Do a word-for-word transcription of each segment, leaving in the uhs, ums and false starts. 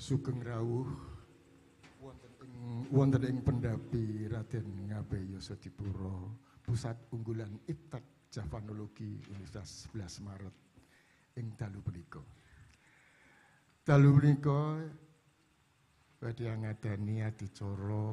Sugeng rawuh wonten ing wonten ing pendhapi Raden Ngabaya Yosodipuro, Pusat Unggulan Iptek Javanologi Universitas sebelas Maret ing dalu punika. Dalu punika badhe ngadani adicara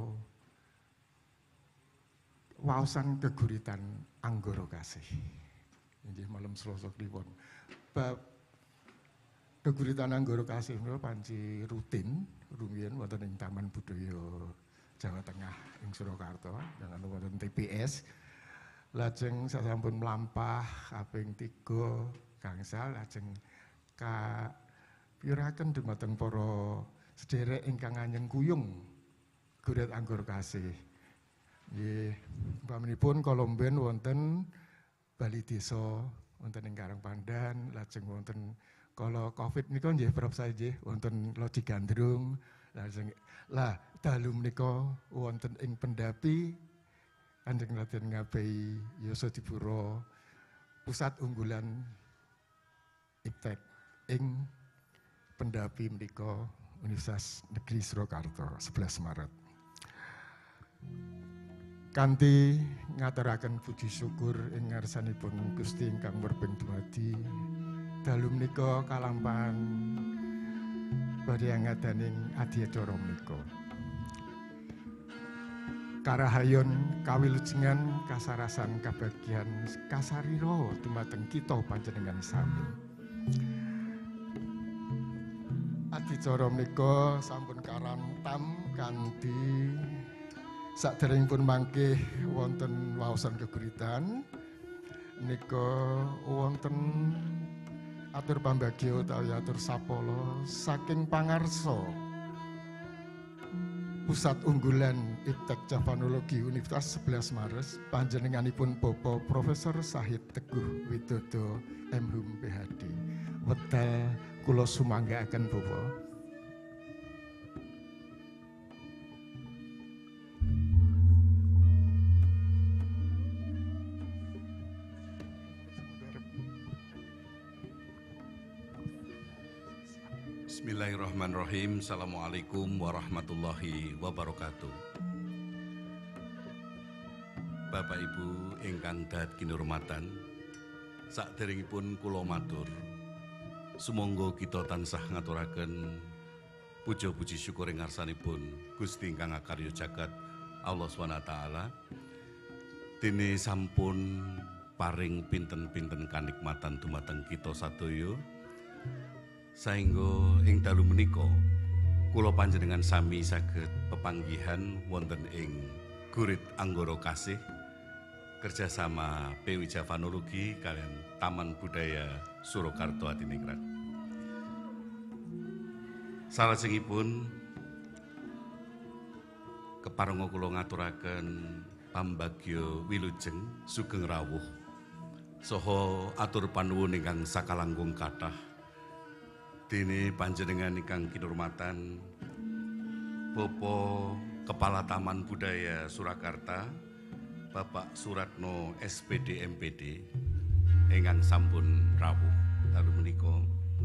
waosan geguritan Anggara Kasih. Inggih malam Selasa kliwon. Bab geguritan Anggara Kasih menika panci rutin rumiyin wonten ing Taman Budaya Jawa Tengah ing Surakarta dengan wonten T P S. Lajeng sasampun mlampah kaping tiga gangsal lajeng ka piraken dumateng para sederek ingkang anyeng kuyung gurit Anggara Kasih. Nggih, pamanipun kalomben wonten Bali Desa wonten ing Karangpandan, lajeng wonten kala Covid nika nggih prap sae wonten Lodi Gandrung, lajeng lah dalu menika wonten ing pendhapi Kanjeng Raden Ngabaya Yosodipuro, Pusat Unggulan Iptek ing pendhapi menika Universitas Negeri Surakarta sebelas Maret. Kanthi ngaturaken puji syukur ing ngarsanipun Gusti ingkang murbeng dumadi, dalu menika kalampahan badhe ngadaning adiacara menika. Karahayon kawilujengan kasarasan kabagyan kasarira dumateng kita panjenengan sami. Adicara menika sampun karantam kanthi saderengipun mangke wonten waosan geguritan menika wonten atur pambagya utawi atur sapala saking pangarsa Pusat Unggulan Iptek Javanologi Universitas sebelas Maret panjenenganipun Bapak Profesor Sahid Teguh Widodo M Hum P H D. Wedal kula sumanggaaken Bapak. Bismillahirrahmanirrahim. Assalamualaikum warahmatullahi wabarakatuh. Bapak Ibu ingkang dahat kinurmatan, saderengipun kula matur, sumangga kita tansah ngaturaken puja-puji syukur ing ngarsanipun Gusti ingkang akarya jagat Allah subhanahu wa taala. Dene sampun paring pinten-pinten kanikmatan dumateng kita sadaya. Saengga ing dalu menika kula panjenengan sami saged pepanggihan wonten ing Gurit Anggara Kasih kerjasama P W Javanologi kalian Taman Budaya Surakarta Adiningrat. Salajengipun keparenga kula ngaturaken pambagya wilujeng sugeng rawuh saha atur panuwun ingkang sakalangkung kathah. Dene panjenengan ingkang kinurmatan Bapak Kepala Taman Budaya Surakarta, Bapak Suratno S P D M P D ingkang sampun rawuh dalu menika.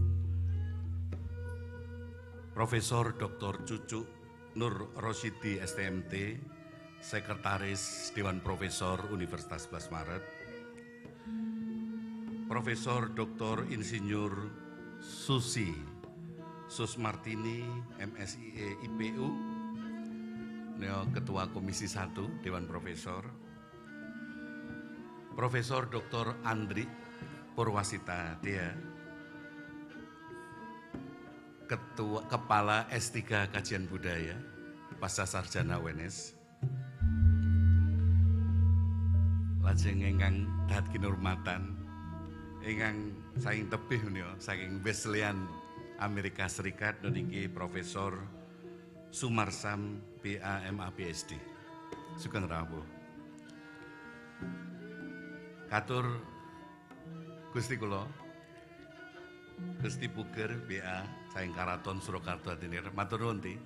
Profesor Doktor Cucuk Nur Rosyidi S T M T, Sekretaris Dewan Profesor Universitas sebelas Maret. Profesor Doktor Insinyur Susi Susmartini M Si I P U, Neo Ketua Komisi satu Dewan Profesor. Profesor Doktor Andri Purwasita Dea, Ketua Kepala S tiga Kajian Budaya Pasca Sarjana U N S. Lajeng ingkang dahat kinurmatan ingkang saking tebih menika saking Wesleyan Amerika Serikat niki Profesor Sumarsam B A M A P S D. Sugeng rawuh. Katur Gusti kula Gusti Puger B A saking Karaton Surakarta Adiningrat. Matur nuwun ti.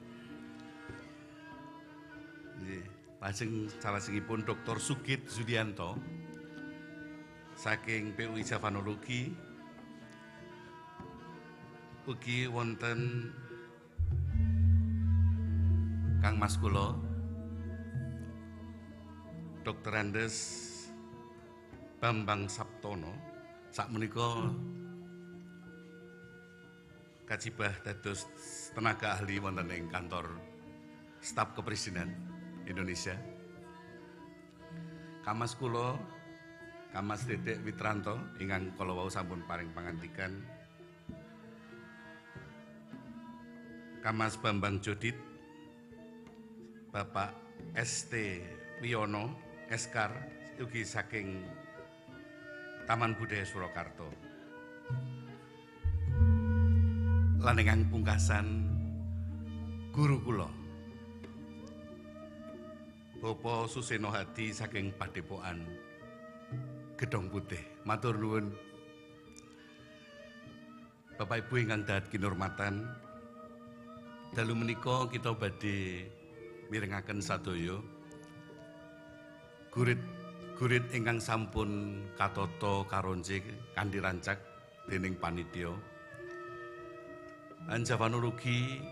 Nggih, lajeng salajengipun Doktor Sugit Zudianto saking P U I Javanologi, ugi wonten Kang Mas kula Doktor Andes Bambang Saptono sakmenika kajibah dados tenaga ahli wonten ing kantor staf kepresidenan Indonesia. Kamas kula Kamas Dedek Witranto ingkang kala wau sampun paring pangandikan. Kamas Bambang Jodit, Bapak S T Wiono Eskar ugi saking Taman Budaya Surakarta. Lan ingkang pungkasan guru kula Bapak Suseno Hadi saking Padepokan Gedong Putih. Matur nuwun. Bapak Ibu ingkang dahat kinurmatan, dalu menika kita badhe mirengaken sadaya gurit-gurit ingkang sampun katata karonje kanthi rancak dening panitia. Anjawanurugi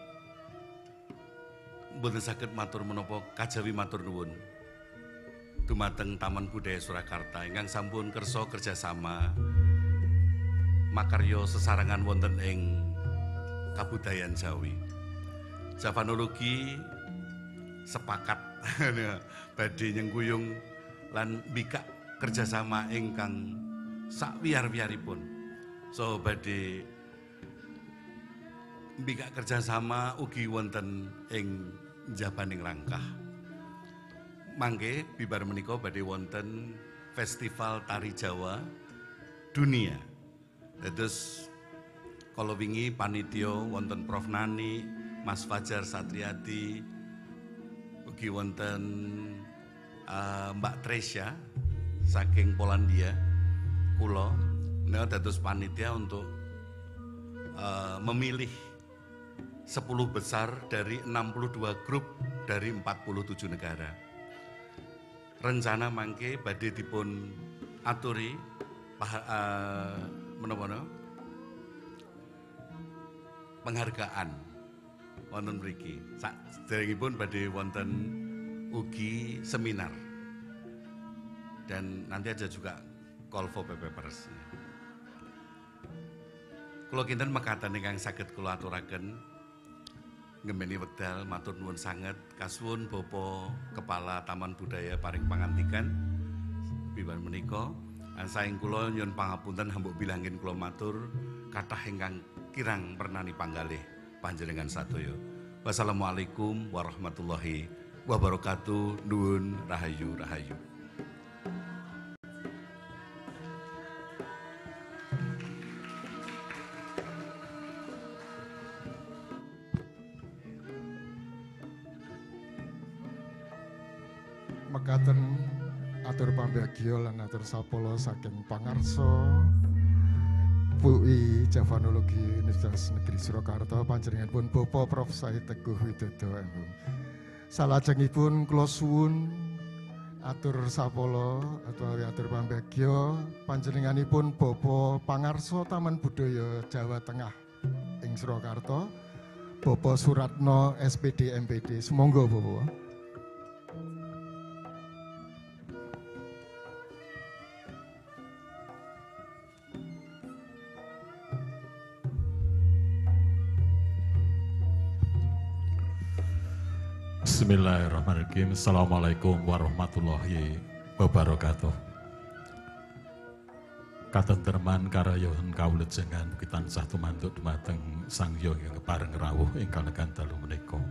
mboten saged matur menapa kajawi matur nuwun dumateng Taman Budaya Surakarta ingkang sampun kersa kerjasama makarya sesarengan wonten ing kabudayan Jawi. Javanologi sepakat badhe nyengguyung lan mbikak kerjasama ingkang sakwiyar-wiyaripun. So badhe mbikak kerjasama ugi wonten ing jabaning langkah. Mangke bibar menika badhe wonten Festival Tari Jawa Dunia. Dados kala wingi panitia wonten Prof Nani, Mas Fajar Satriadi, ugi wonten uh, Mbak Tresya saking Polandia, kula menika dados panitia untuk uh, memilih sepuluh besar dari enam puluh dua grup dari empat puluh tujuh negara. Rencana mangke badhe dipun aturi uh, menapa penghargaan wonten mriki. Saderengipun badhe wonten ugi seminar. Dan nanti ada juga call for papers. Kula kinten mekaten ingkang saged kula aturaken ngembeni wekdal matur nuwun sanget kasuwun Bapak Kepala Taman Budaya paring pangandikan bibar menika. Saing kula nyuwun pangapunten hambuk bilangin kula matur kathah ingkang kirang pernani panggalih panjenengan sadaya. Wassalamualaikum warahmatullahi wabarakatuh. Nuwun rahayu rahayu. Mekaten atur pambagya lan atur sapala saking pangarsa U I Javanologi Universitas Negeri Surakarta panjenenganipun Bapak Prof Said Teguh Widodo M Hum. Salajengipun kula suwun atur sapala utawi atur pambagya panjenenganipun Bapak Pangarsa Taman Budaya Jawa Tengah ing Surakarta, Bapak Suratno S P D M P D. Sumangga Bapak. Bismillahirrahmanirrahim. Assalamualaikum warahmatullahi wabarakatuh. Katenterman karayohan kawulejengan mugi tansah tumantuk dumateng Sang Hyang ingkang pareng rawuh ing kalegan dalu menika.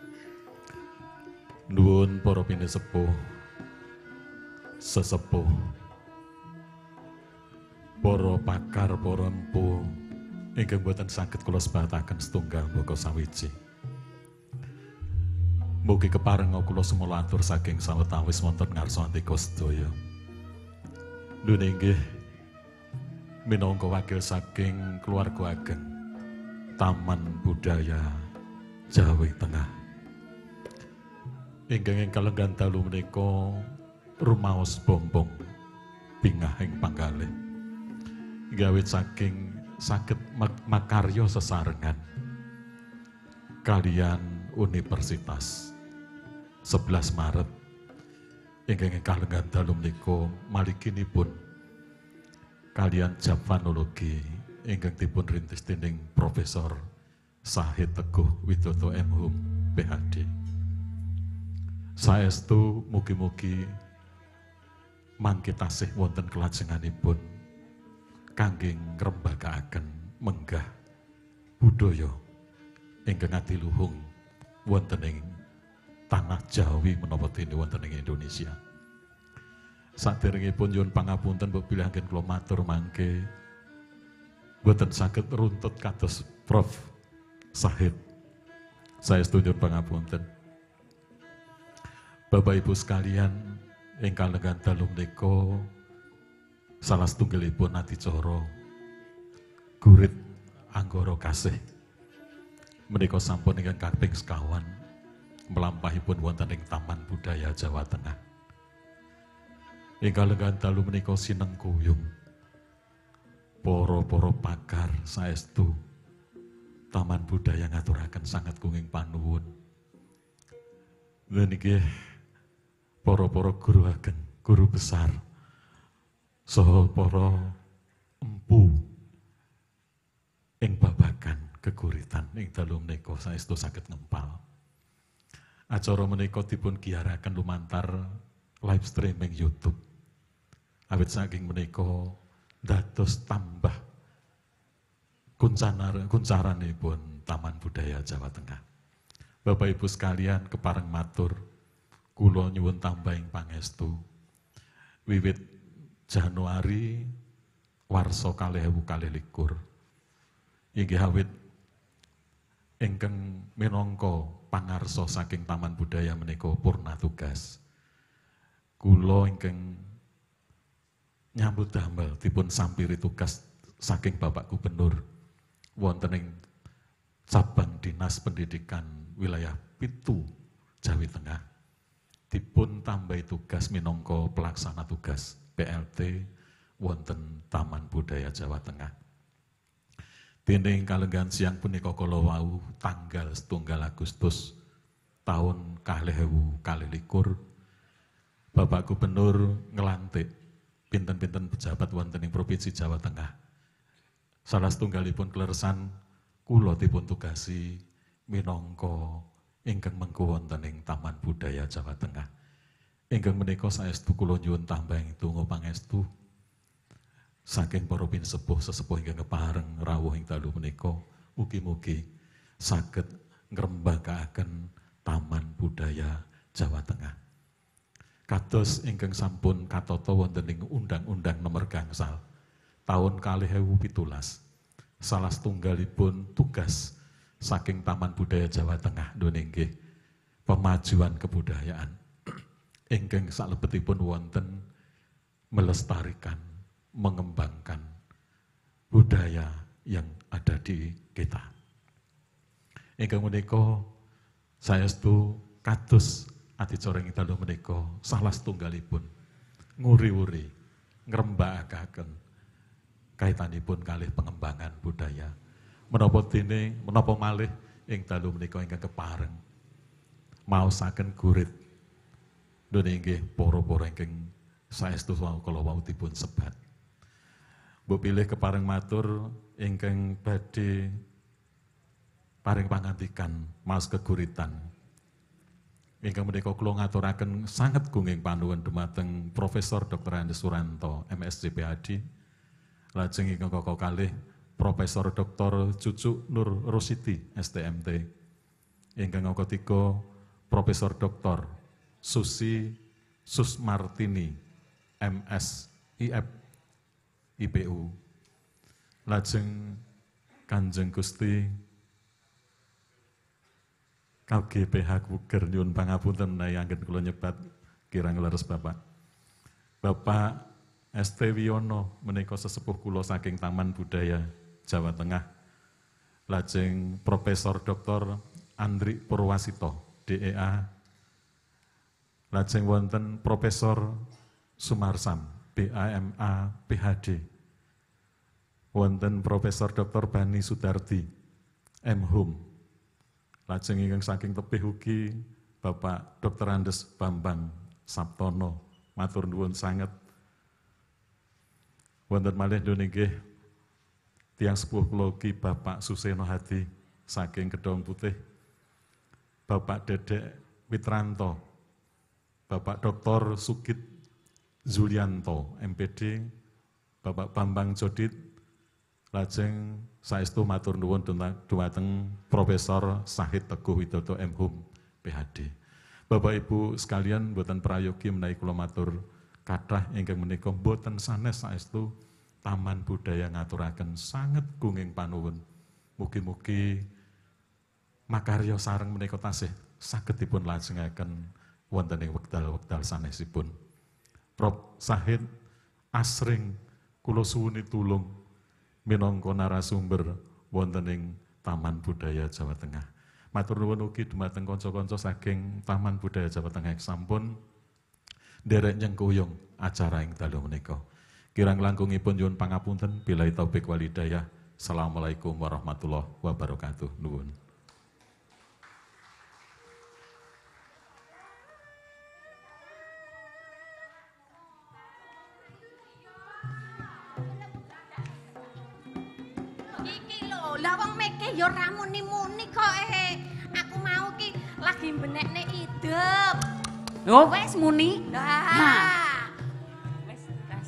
Nuwun para pinisepuh, sesepuh, para pakar, para empu ingkang boten saged kula sebataken setunggal mbaka sawiji. Mugi keparenga kula semula atur saking sawetawis wonten ngarsa antika sedaya. Nuwun inggih minangka wakil saking keluarga ageng Taman Budaya Jawa Tengah. Ingkang ing kalenggan dalu menika rumaos bombong bingah ing panggalih. Gawit saking saged makarya sesarengan kalian universitas sebelas Maret ingkang kalenggan dalu menika malikinipun kalian Javanologi ingkang dipun rintis dening Profesor Sahid Teguh Widodo M Hum P H D. Saestu mugi-mugi mangke tasih wonten kelajenganipun kangge ngrembakaaken menggah budaya ingkang adiluhung wonten ing tanah Jawi menapa dene wonten ing Indonesia. Saderengipun nyuwun pangapunten mbok bilih anggen kula matur mangke boten saged runtut kados Prof Sahid. Saestu nyuwun pangapunten. Bapak Ibu sekalian, ingkang lengan dalu menika salah setunggalipun adicara gurit Anggara Kasih. Menika sampun ingkang kaping sekawan melampahipun wonten ing Taman Budaya Jawa Tengah. Ingkang lengan dalu menika sinengkuyung para-para pakar saestu Taman Budaya ngaturaken sanget kenging panuwun. Nggih para-para guru ageng, guru besar, saha para empu ing babagan geguritan ing dalu menika saestu saged ngempal. Acara menika dipun giyaraken lumantar live streaming YouTube. Awit saking menika dados tambah kuncaran kuncaranipun Taman Budaya Jawa Tengah. Bapak Ibu sekalian kepareng matur kula nyuwun tambahing pangestu wiwit Januari warsa kalih ewu kalih likur inggih awit ingkang minangka pangarsa saking Taman Budaya menika purna tugas. Kula ingkang nyambut damel dipun sampiri tugas saking Bapak Gubernur wonten ing cabang Dinas Pendidikan wilayah Pitu Jawi Tengah dipun tambahi tugas minangka pelaksana tugas P L T wonten Taman Budaya Jawa Tengah. Dening kalenggan siang punika kala wau tanggal setunggal Agustus tahun kalih ewu kalih likur Bapak Gubernur ngelantik pinten-pinten pejabat wonten ing Provinsi Jawa Tengah. Salah setunggalipun kleresan kula dipun tugasi minangka ingkang mengku wonten ing Taman Budaya Jawa Tengah. Ingkang menika saestu kula nyuwun tambahing donga pangestu saking para pinsepuh sesepuh ingkang kepareng rawuh ing dalu menika mugi-mugi saged ngrembakaaken Taman Budaya Jawa Tengah. Kados ingkang sampun katata wonten ing Undang-Undang Nomor Gangsal tahun kalih ewu pitulas. Salah setunggalipun tugas saking Taman Budaya Jawa Tengah nggih pemajuan kebudayaan ingkang salebetipun wonten melestarikan, mengembangkan budaya yang ada di kita. Ingkang menika saestu kados adicara ing dalu menika salah setunggalipun nguri-uri ngrembakaken kaitanipun kalih pengembangan budaya. Menapa dene menapa malih ing dalu menika ingkang kepareng maosaken gurit dene inggih para-para ingkang saestu kala wau dipun sebat. Mbok pilih kepareng matur ingkang badhe paring pangandikan maos keguritan. Ingkang menika kula ngaturaken sanget gunging panuwun dumateng Profesor Doktor Andes Suranto M S C P H D. Lajeng ingkang kaka kalih Profesor Doktor Cucu Nur Rosidi S T M T. Ingkang katiga Profesor Doktor Susi Susmartini M S I F I P U. Lajeng Kanjeng Gusti K G P H Kuger nyuwun pangapunten menawi anggen kula nyebat kirang leres Bapak. Bapak S T Wiono menika sesepuh kula saking Taman Budaya Jawa Tengah. Lajeng Profesor Doktor Andri Purwasito D E A. Lajeng wonten Profesor Sumarsam B A M A P H D. Wonten Profesor Doktor Bani Sudardi M Hum. Lajeng ingkang saking tebih ugi Bapak Doktor Andes Bambang Saptono, matur nuwun sanget. Wonten malih nggih tiyang sepuh kula Ki Bapak Suseno Hadi saking Gedong Putih, Bapak Dedek Witranto, Bapak Doktor Sugit Zulianto, M P D, Bapak Bambang Jodit, lajeng saestu matur nuwun dumateng Profesor Sahid Teguh Widodo M Hum, P H D. Bapak Ibu sekalian, boten prayogi menawi kula matur kathah ingkang menika boten sanes saestu Taman Budaya ngaturaken sanget gunging panuwun. Mugi-mugi makarya sareng menika tasih saged dipun lajengaken wonten ing wekdal-wekdal sanesipun. Prof Sahid asring kula suwuni tulung minangka narasumber wonten ing Taman Budaya Jawa Tengah. Matur nuwun ugi dumateng kanca-kanca saking Taman Budaya Jawa Tengah sampun nderek nyengkuyung acara ing dalu menika. Kirang langkungipun nyuwun pangapunten, billahi taufik wal hidayah. Assalamualaikum warahmatullahi wabarakatuh. Nuwun. Iki lho, lah wong meke ya ora muni-muni kok eh. Aku mau ki lagi benekne idep. Oh, wes muni. Lah. Wes tes.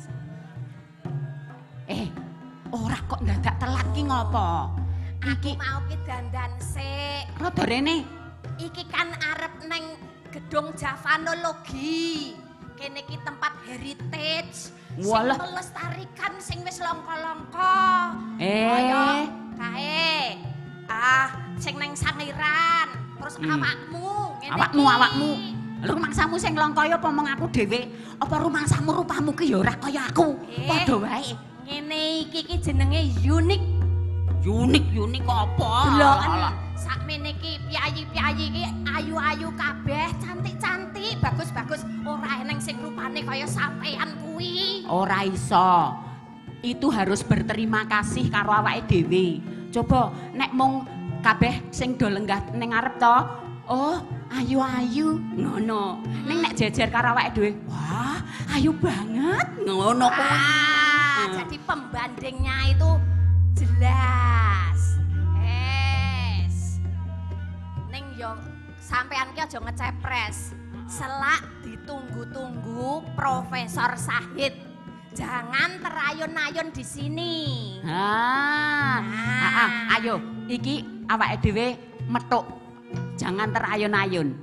Eh, ora kok dadak telat ki ngopo? Iki mau ki dandan sik. Rada rene. Iki kan arep neng gedung Javanologi. Kene ki tempat heritage. Walah. Sing melestarikan sing wis langka-langka. Eh. Ayo, kae. Ah, sing neng Sangiran. Terus Hmm. awakmu, ngene Awakmu, iki. awakmu. Rumangsamu sing langka ya apa mong aku dhewe? Apa rumangsamu rupamu ki ya ora kaya aku? Eh. Padha wae. Ngene iki ki jenenge unik. Unik-unik apa? Deloken sakmene iki piyayi-piyayi iki ayu-ayu kabeh, cantik-cantik, bagus-bagus. Ora eneng sing rupane kaya sampean kuwi. Ora iso. Itu harus berterima kasih karo awake dhewe. Coba nek mung kabeh sing do lenggah ning ngarep to, oh, ayu-ayu ngono. Ning nek jejer karo awake dhewe, wah, ayu banget ngono kuwi. Ah, jadi pembandingnya itu jelas. Es. Ning yo sampean ki aja ngecepres. Selak ditunggu-tunggu Profesor Sahid. Jangan terayun-ayun di sini. Ah, ah, ah, ayo, iki awake dhewe metuk. Jangan terayun-ayun.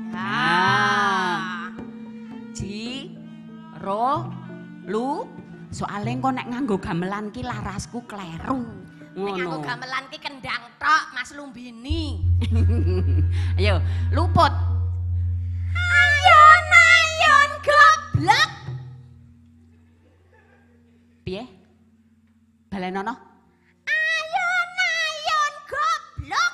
Ah. Ji, ro, lu, soalnya kok nek nganggo gamelan ki larasku kleru. Nek aku Ngono. gamelan ki kendang tok Mas Lumbini. Ayo, luput. Ayun-ayun goblok. Piye? Balenono? Ayun-ayun goblok.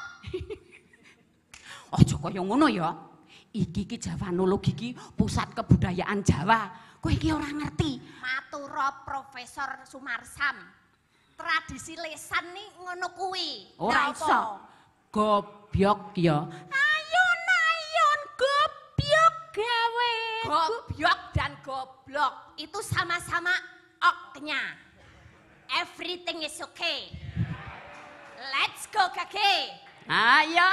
Aja kaya ngono ya. Iki ki Javanologi ki pusat kebudayaan Jawa. Kowe iki ora ngerti. Matura Profesor Sumarsam. Tradisi lesan nih ngono kuwi. Ora Lah apa? iso. Gobyok ya. Ayun-ayun Gobyok gawe. gobyok dan goblok itu sama-sama oknya. Everything is okay. Let's go kaki. Ayo.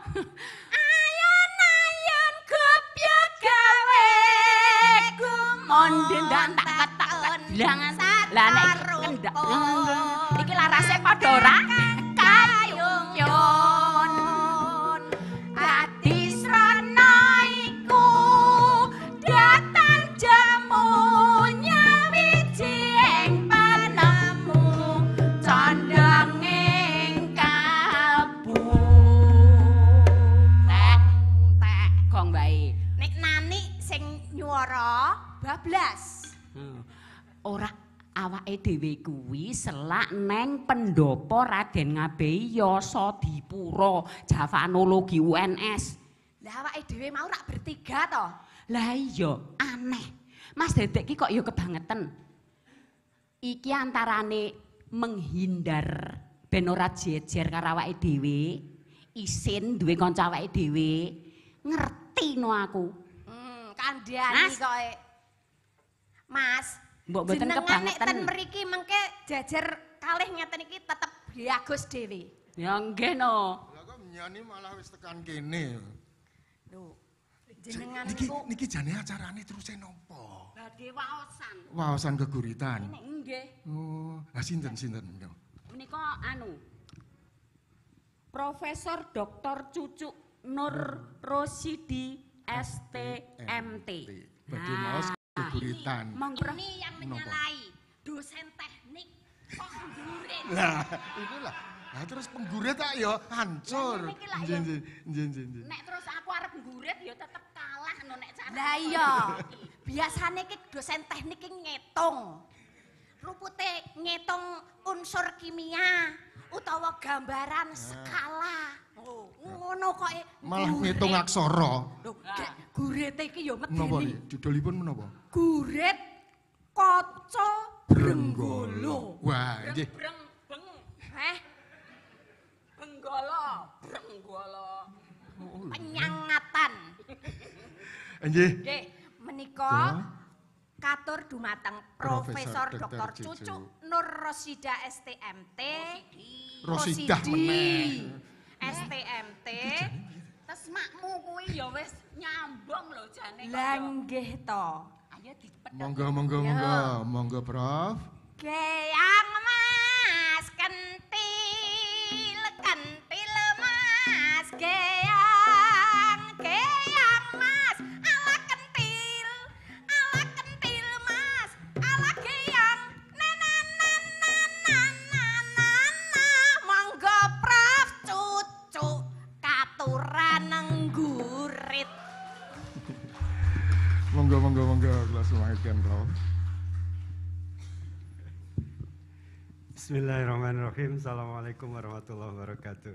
Ayun-ayun gobyok gawe Monden dan tak ketak bilangan. Lah nek kendak iki larase padha ora kayung yon. Ati srana iku datang jamu nyawiji ing panemu condonging kabu. Tek tek gong bae. Nek nani sing nyuara bablas. Ora awake dhewe kuwi selak neng pendopo Raden Ngabehi Yasadipura Javanologi U N S. Lah awake dhewe mau rak bertiga to. Lah iya aneh. Mas Dedek ki kok ya kebangetan. Iki antarane menghindar ben ora jejer karo awake dhewe, isin duwe kanca awake dhewe, ngerti ngerti no aku. Hmm, kandhani Mas. koe. Mas, Mbok mboten jenengan nek kebangetan. ten mriki mengke jajar kalih ngeten iki tetep bagus dhewe. Ya nggih no. Lah kok nyani malah wis tekan kene. Lho, jenengan Niki niku niki jane acarane terus nopo? Badhe waosan. Wawasan geguritan. Nek nggih. Oh, lah sinten sinten. Menika anu Profesor Doktor Cucuk Nur Rosidi S T M T. Badhe maos geguritan. Monggo. ini yang menyalahi dosen teknik kok gurit. Lah, itu lah. Lah terus penggurit tak ya hancur. Lah, niki lah Nggih ya. nggih nggih nggih, nggih. Nek terus aku arep nggurit ya tetep kalah no nek cara. Lah iya, biasane ki dosen teknik ki ngitung. Rupute ngitung unsur kimia utawa gambaran skala. Oh, ngono kok e. Malah gurit. ngitung aksara. Lho, gek gurit iki ya Menapa medeni. iki? Judulipun menapa? Gurit kaca brenggolo. Wah, nggih. Breng beng Eh, benggolo, brenggolo. penyangatan. Nggih. Nggih, menika katur dumateng Profesor Profesor Doktor Doktor Cucu. Cucuk Nur Rosida S T M T. Rosidah Rosidi meneh. S T M T. Terus makmu kuwi ya wis nyambung lho jane. Lah nggih to. Ayo dipet. Monggo monggo monggo, monggo Prof. Geyang Mas kentil, kentil Mas geyang, geyang Mas, ala kentil, ala kentil Mas, ala geyang, na na na na na na na na, monggo Prof Cucu katuran nggurit. Monggo monggo monggo kula sumaken Prof. Bismillahirrahmanirrahim. Assalamualaikum warahmatullahi wabarakatuh.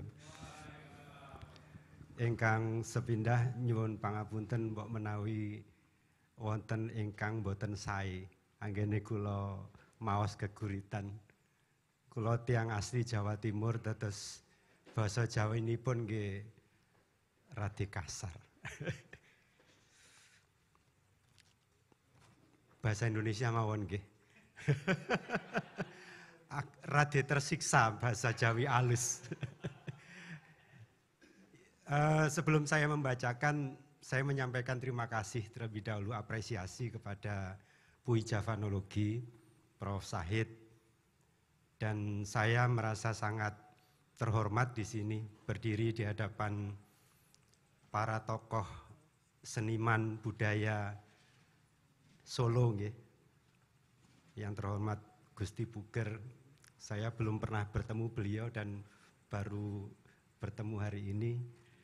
Ingkang sepindah nyuwun pangapunten mbok menawi wonten ingkang boten sae anggene kula maos geguritan. Kula tiyang asli Jawa Timur dados basa Jawinipun nggih radi kasar. Bahasa Indonesia mawon nggih. Rada tersiksa bahasa Jawi alus. uh, sebelum saya membacakan, saya menyampaikan terima kasih terlebih dahulu apresiasi kepada P U I Javanologi, Profesor Sahid, dan saya merasa sangat terhormat di sini berdiri di hadapan para tokoh seniman budaya Solo, nggih. Yang terhormat Gusti Puger. Saya belum pernah bertemu beliau dan baru bertemu hari ini.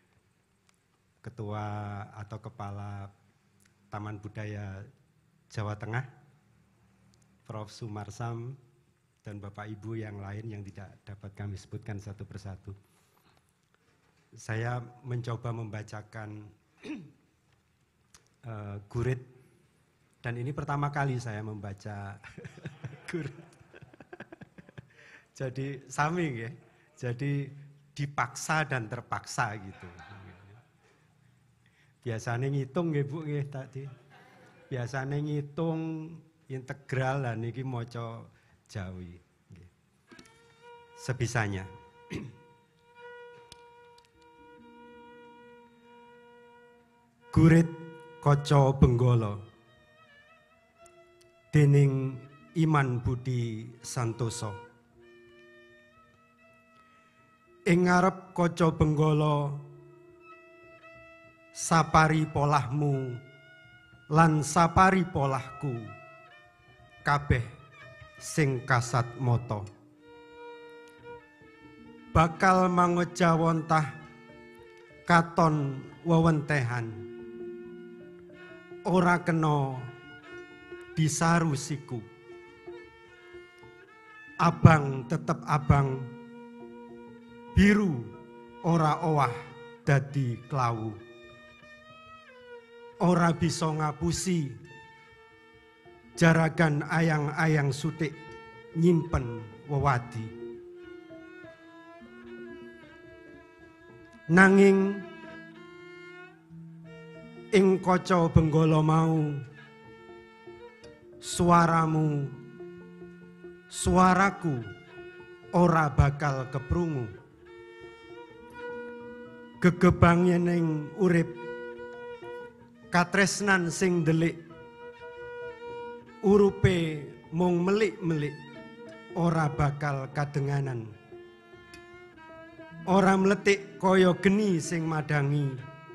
Ketua atau Kepala Taman Budaya Jawa Tengah, Profesor Sumarsam, dan Bapak Ibu yang lain yang tidak dapat kami sebutkan satu persatu. Saya mencoba membacakan uh, gurit, dan ini pertama kali saya membaca gurit. Jadi sami ya, jadi dipaksa dan terpaksa gitu. Biasanya ngitung nggih Bu nggih tadi. Biasanya ngitung integral lan niki maca Jawi. Nggih. Sebisanya. Gurit Kaca Benggala dening Iman Budi Santoso. Ing ngarep kaca benggala sapari polahmu lan sapari polahku kabeh sing kasat mata bakal mangojawontah katon wewentehan ora kena disaru siku abang tetep abang biru ora owah dadi klawu ora bisa ngapusi jaragan ayang-ayang sutik nyimpen wewadi nanging ing kaca benggala mau suaramu suaraku ora bakal keprungu gegebangnya ning urip katresnan sing delik urupe mung melik-melik ora bakal kadenganan ora mletik kaya geni sing madangi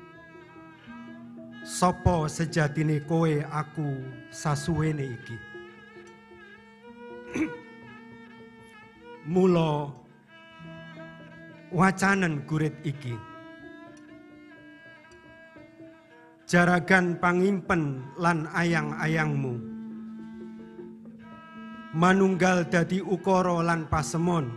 sapa sejatine kowe aku sasuwene iki mula wacanen gurit iki jaragan pangimpen lan ayang-ayangmu manunggal dadi ukara lan pasemon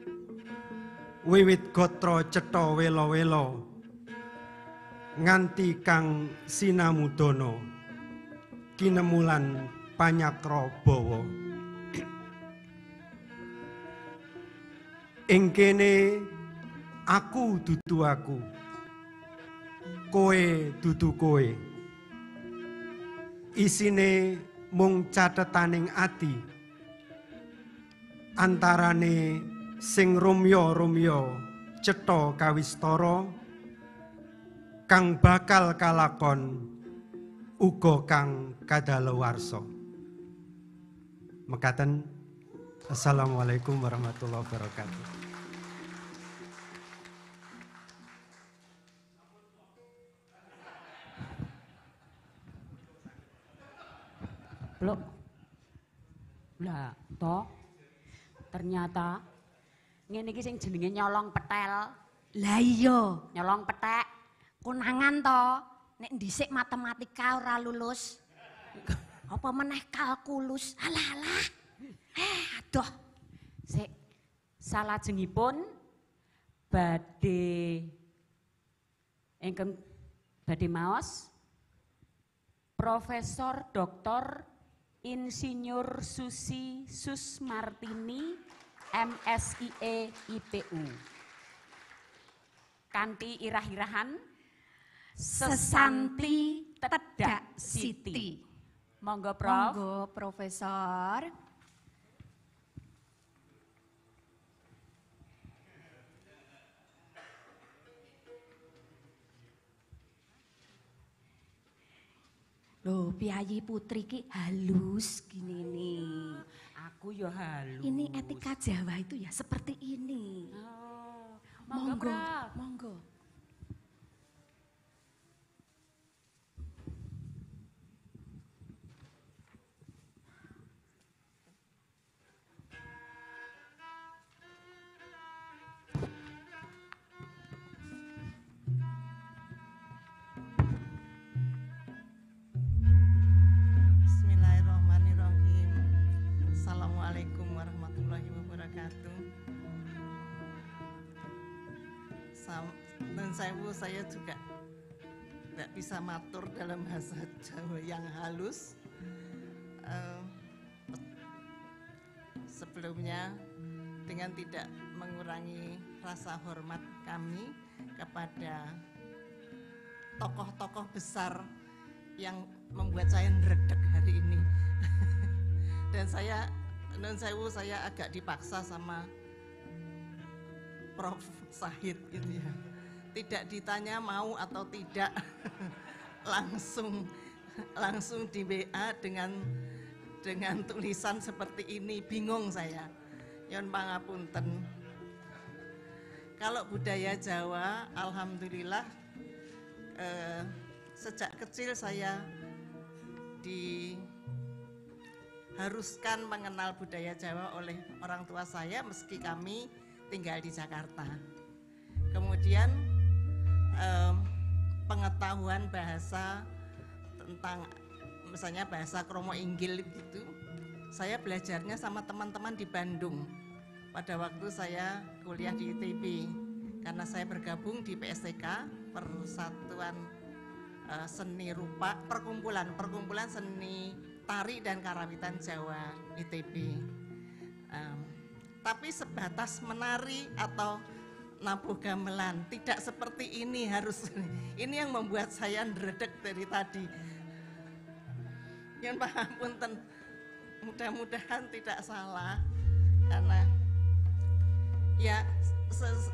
wiwit gotra cetha welo-welo nganti kang sinamudana kinemulan panyakra bawa ing kene aku dudu aku kowe dudu kowe isine mung catetaning ati antarane sing rumya-rumya cetha kawistara kang bakal kalakon uga kang kadaluwarsa mekaten. Assalamualaikum warahmatullahi wabarakatuh. Blok. Lah, toh ternyata ngene iki sing jenenge nyolong petel. Lah iya, Nyolong petek. konangan to. Nek dhisik matematika ora lulus. Apa meneh kalkulus. Alah-alah. Eh, aduh. Sik salajengipun badhe ingkang badhe maos Profesor Doktor Insinyur Susi Susmartini M Sie I P U kanthi irah-irahan Sesanti Tedak Siti. Monggo Prof. Monggo Profesor. Loh, Piyayi Putri ki halus gini nih. Aku ya halus. Ini etika Jawa itu ya seperti ini. Oh, Monggo, monggo, Prof. monggo. Bismillahirrahmanirrahim. Assalamualaikum warahmatullahi wabarakatuh. Dan saya, saya juga tidak bisa matur dalam bahasa Jawa yang halus. Uh, sebelumnya dengan tidak mengurangi rasa hormat kami kepada tokoh-tokoh besar yang membuat saya ngeredek hari ini. Dan saya, non sewu, saya agak dipaksa sama Prof Sahid ini ya. Tidak ditanya mau atau tidak, langsung langsung di W A dengan dengan tulisan seperti ini, bingung saya. Yon pangapunten. Kalau budaya Jawa, alhamdulillah eh, sejak kecil saya diharuskan mengenal budaya Jawa oleh orang tua saya meski kami tinggal di Jakarta. Kemudian eh, pengetahuan bahasa tentang misalnya bahasa Kromo Inggil gitu, saya belajarnya sama teman-teman di Bandung pada waktu saya kuliah di I T B, karena saya bergabung di P S T K, Persatuan uh, Seni Rupa, Perkumpulan Perkumpulan Seni Tari dan Karawitan Jawa I T B. Um, tapi sebatas menari atau nabuh gamelan. Tidak seperti ini harus. Ini yang membuat saya ndredeg dari tadi. Nyun pangapunten. Mudah-mudahan tidak salah. Karena ya ses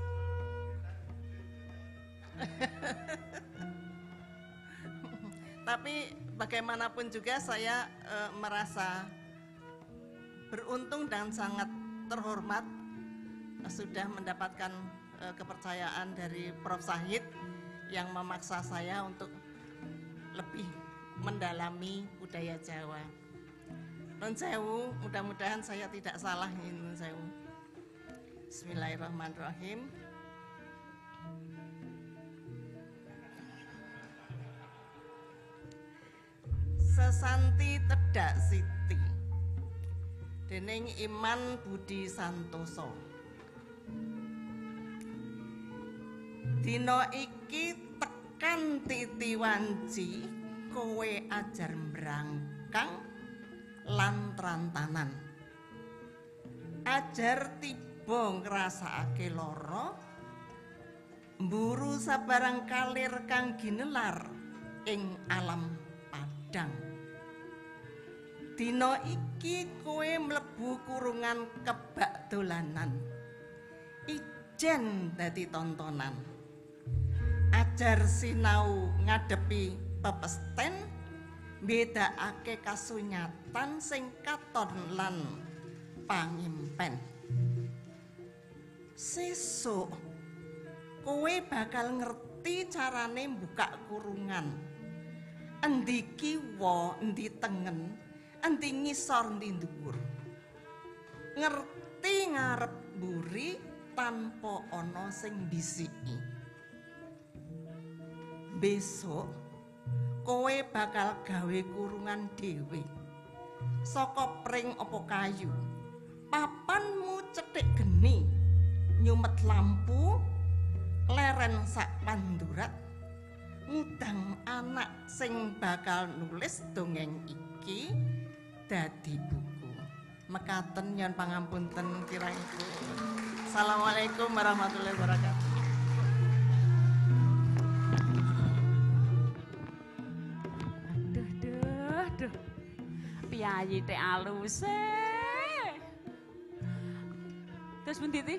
tapi bagaimanapun juga saya e, merasa beruntung dan sangat terhormat e, sudah mendapatkan e, kepercayaan dari Prof Sahid yang memaksa saya untuk lebih mendalami budaya Jawa. Nun sewu, mudah-mudahan saya tidak salah ini nun sewu. Bismillahirrahmanirrahim. Sesanti tedak siti dening Iman Budi Santoso. Dina iki tekan titi wanci kowe ajar mbrangkang lan trantanan. Ajar tiba ngrasakake lara mburu sabarang kalir kang ginelar ing alam padang. Dina iki kowe mlebu kurungan kebak dolanan. Ijen dadi tontonan. Ajar sinau ngadepi pepesten mbedakake kasunyatan sing katon lan pangimpen. Sesuk kowe bakal ngerti carane buka kurungan. Endi kiwa, endi tengen, endi ngisor, endi dhuwur. Ngerti ngarep mburi tanpa ana sing bisiki. Besok kowe bakal gawe kurungan dhewe. Saka pring apa kayu. Papanmu cethik geni, nyumet lampu, leren sak pandurat. Ngudang anak sing bakal nulis dongeng iki dadi buku. Mekaten nyon pangapunten kirangipun. Assalamualaikum warahmatullahi wabarakatuh. Duh duh duh. Piyayi teh alus e. Terus pun Titi?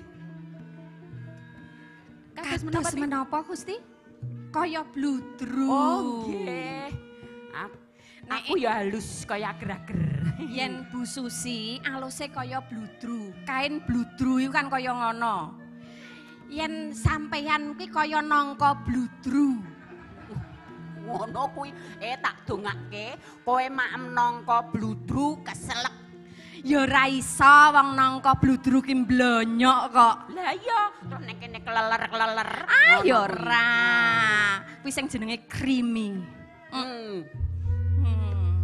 Kados menapa Gusti? Kaya bludru. Oh nggih. Aku, aku ya halus kaya ager-ager. Yen Bu Susi aluse kaya bludru. Kain bludru iku kan kaya ngono. Yen sampeyan kuwi kaya nangka bludru. Ngono kuwi eh tak dongake kowe maem nangka bludru keselek. Ya ora iso wong nangka bludru ki mblonyok kok. Lah iya, terus nek kene kleler-kleler. Ah ya ora. Kuwi sing jenenge creamy. Hmm. Hmm.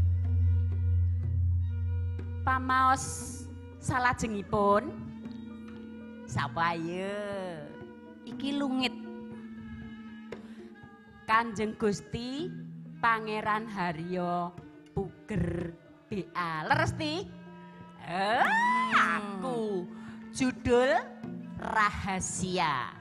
Pamaos salajengipun sapa ayo? Iki lungit. Kanjeng Gusti Pangeran Haryo Puger B A. Leres ti? Eh, aku judul Rahasia.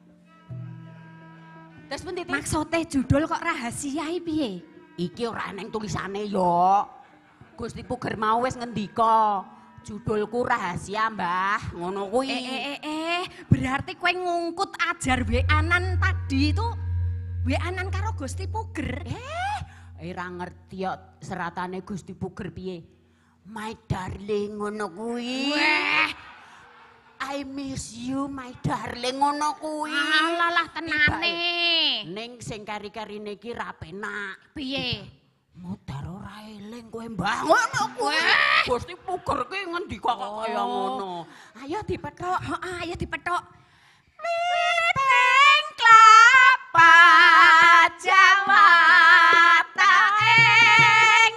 Terus pun Titi? Maksudnya judul kok rahasia iki piye? Iki ora neng tulisane yo. Gusti Puger mau wis ngendika, judulku Rahasia, Mbah. Ngono kuwi. Eh eh eh, eh. berarti kowe ngungkut ajar weanan tadi itu weanan karo Gusti Puger. Eh, ora ngerti yo seratane Gusti Puger piye. My darling ngono kuwi. Weh, I miss you my darling ngono kuwi. alalah tenane. Ning sing kari-karine iki ra penak. Piye? Mudar ora eling kowe Mbah ngono kuwi. Gusti Puger ki ngendika kok kaya ngono. Ayo dipethok. Heeh, ayo dipethok. Witing klapa Jawa ta ing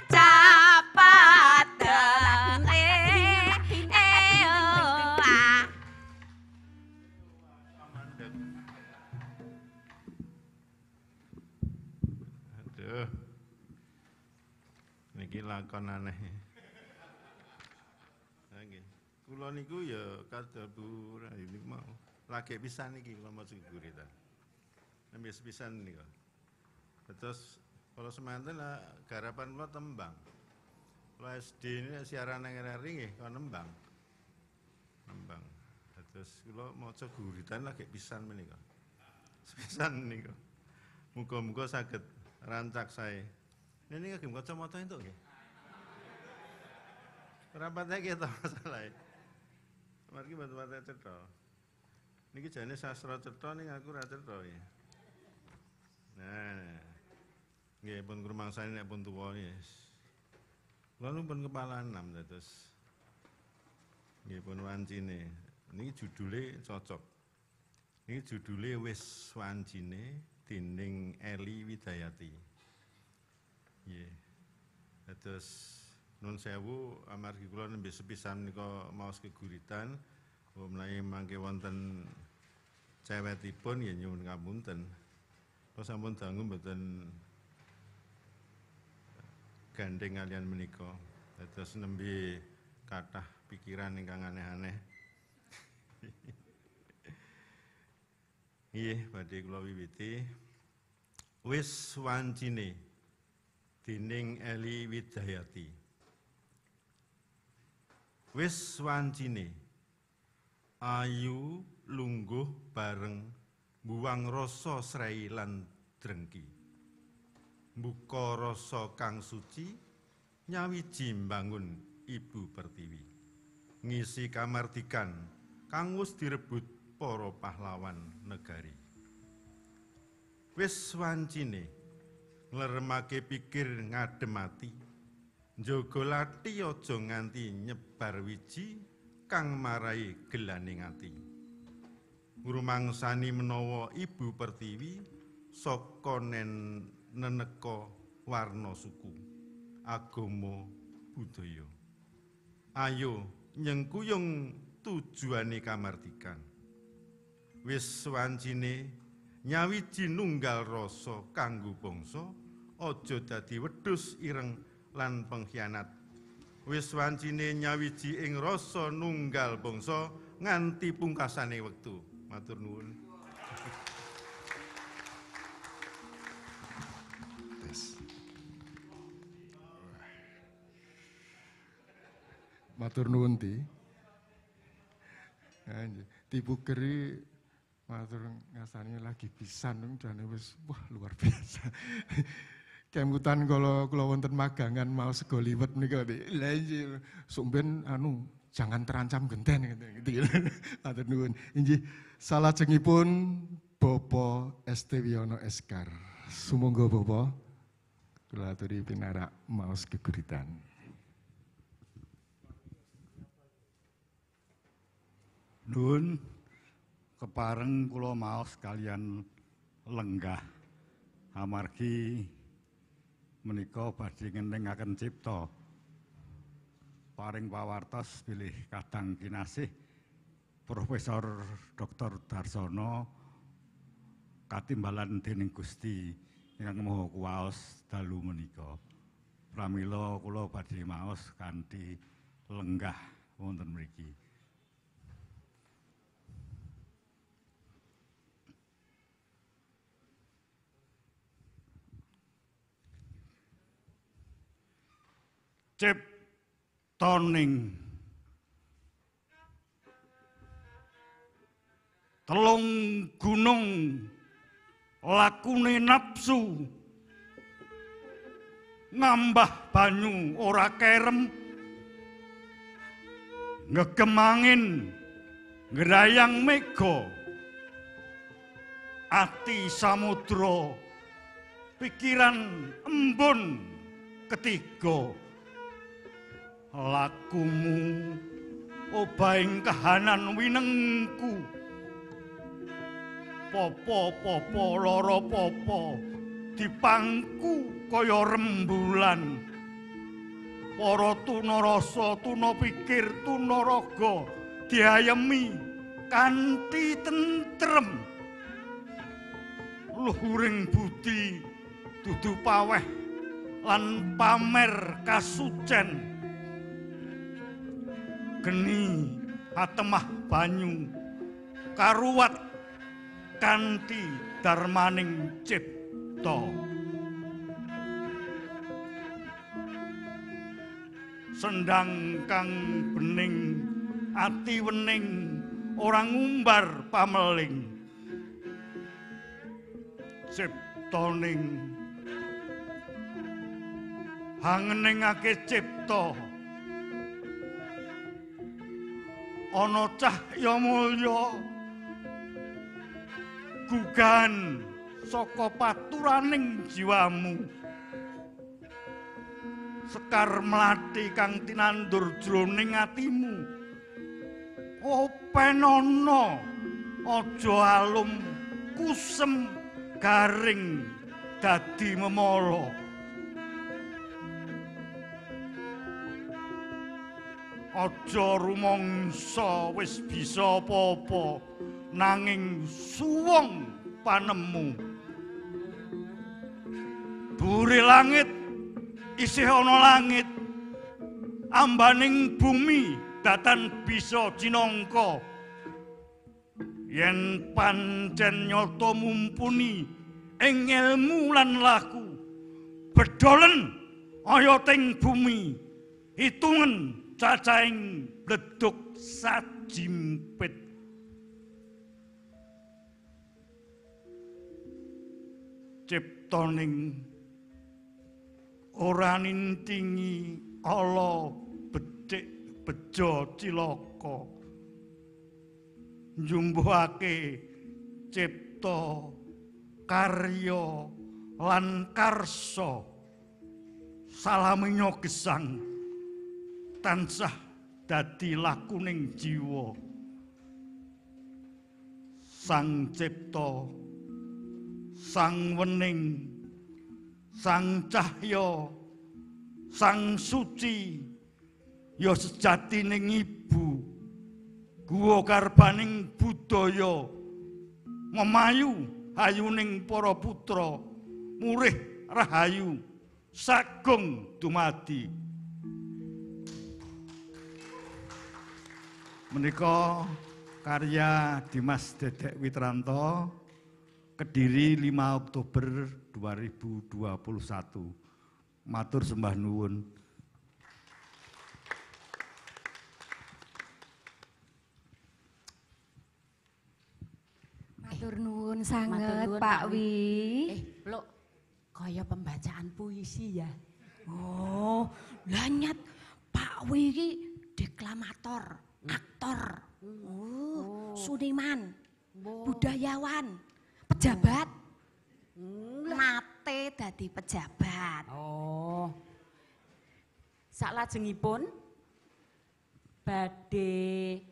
ngarcapaten eh ah. Aduh. Niki lakon aneh. Nggih. Kula niku ya kadal Bu Rahayu niku mau lagi pisan iki kula maca geguritan. Nembes pisan nika. Terus kalau semanten garapan kula tembang. Kula S D ini siaran nang R R I nggih kok nembang. Nembang. Terus kula maca geguritan lagi pisan menika. Pisan nika. Muga-muga saged rancak sae. Ini nggih kacamata entuk nggih. Rapat iki ta masalahe. Margi batu-batu cetha. Niki jane sastra cetha ning aku ra cetha ya. Nah. Nggih pun rumangsane nek pun tuwa yes. Lalu pun kepala enam dados. Nggih pun wancine. Niki judule cocok. Niki judule wis wancine dening Eli Widayati. Nggih. Dados nun sewu amargi kula nembe sepisan nika maos geguritan menawi mangke wonten cewetipun ya nyuwun ngapunten. Kula sampun dangu mboten gandeng kalian menika. Dados nembe kathah pikiran ingkang aneh-aneh. Nggih, badhe kula wiwiti. Wis wancine dening Eli Widayati. Wis wancine ayu lungguh bareng buwang rasa srei lan drengki. Mbuka rasa kang suci nyawiji mbangun Ibu Pertiwi. Ngisi kamardikan kang wis direbut para pahlawan negari. Wis wancine ngleremake pikir ngadem ati. Njogo lati aja nganti nyebar wiji kang marai gelaning ati. Ngrumangsani menawa Ibu Pertiwi saka nen neneka warna suku, agama, budaya. Ayo nyengkuyung tujuane kamardikan. Wis wancine nyawiji nunggal rasa kanggo bangsa, aja dadi wedhus ireng lan pengkhianat. Wis wancine nyawiji ing rasa nunggal bangsa nganti pungkasane wektu. Matur nuwun. Tes. Matur nuwun Ti. Tibu keri matur ngasani lagi pisan jane wis wah luar biasa. Kemutan kalau kula wonten magangan mau sego liwet nika lha iki sumben anu jangan terancam genten gitu. Matur nuwun. Inggih salajengipun Bapak S T Wiono Eskar. Sumangga Bapak kula aturi pinarak maos geguritan. Nuwun kepareng kula maos kalian lenggah amargi menika badhe ngentengaken cipta paring pawartos bilih kadang kinasih Profesor Doktor Darsono katimbalan dening Gusti ingkang Maha Kuwaos dalu menika. Pramila kula badhe maos kanthi lenggah wonten mriki. Ciptaning telung gunung lakune nafsu ngambah banyu ora kerem ngegem ngrayang mega ati samudra pikiran embun ketiga lakumu obahing kahanan winengku popo-popo loro popo dipangku kaya rembulan para tuna rasa tuna pikir tuna raga diayemi kanthi tentrem luhuring budi dudu paweh lan pamer kasucen geni atemah banyu karuwat kanthi darmaning cipta. Sendang kang bening ati wening orang ngumbar pameling. Ciptaning hangeningake cipta ana cahya mulya gugan saka paturaning jiwamu. Sekar mlati kang tinandur jroning atimu. Openono aja alum kusem garing dadi memala. Aja rumangsa wis bisa apa-apa nanging suwung panemu. Dhuwure langit isih ana langit, ambaning bumi datan bisa jinangka. Yen pancen nyata mumpuni ing ilmu lan laku, bedholen ayating bumi, hitungen cacahing bleduk sajimpit. Ciptaning ora nintingi ala becik bejo cilaka, njumbuhake cipta karya lan karsa salamenya gesang tansah dadi lakuning jiwa. Sang cipta, sang wening, sang cahya, sang suci, ya sejatining ibu, guwa garbaning budaya, memayu hayuning para putra, murih rahayu, sagung dumadi. Menika karya Dimas Dedek Witranto, Kediri lima Oktober dua ribu dua puluh satu. Matur sembah nuwun. Matur nuwun sanget nuwun, Pak Pak Wi. Eh, Luk, kaya pembacaan puisi ya. Oh, lanyat Pak Wi iki deklamator, aktor, oh, suniman, budayawan, pejabat. Nate dadi pejabat. Oh. Saklajengipun badhe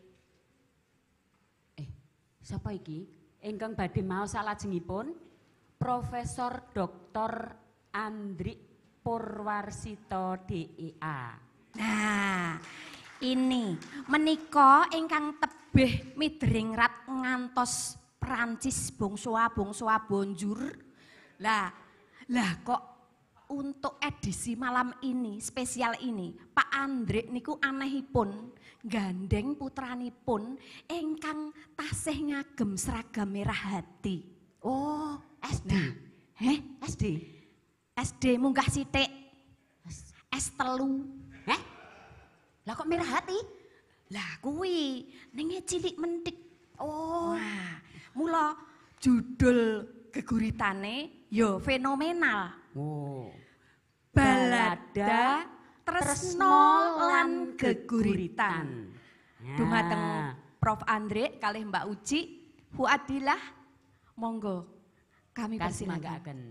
eh sapa iki? Ingkang badhe maos saklajengipun Profesor Doktor Andrik Purwarsito D E A. Nah, ini menika ingkang tebih midringrat ngantos Prancis bangsa-bangsa bonjur. Lah, lah kok untuk edisi malam ini, spesial ini, Pak Andrik niku anehipun gandeng putranipun ingkang tasih ngagem seragam merah hati. Oh, S D. Nah, heh, S D. S D munggah sithik. S telu. Heh? Lah kok merah hati? Lah kuwi ning cilik mentik. Oh, Wah, mula judul geguritane ya fenomenal. oh. Balada Tresno lan Geguritan. Dumateng Prof Andrik kalih Mbak Uci, Bu Adilah, monggo kami Kasih persilakan. manggaken.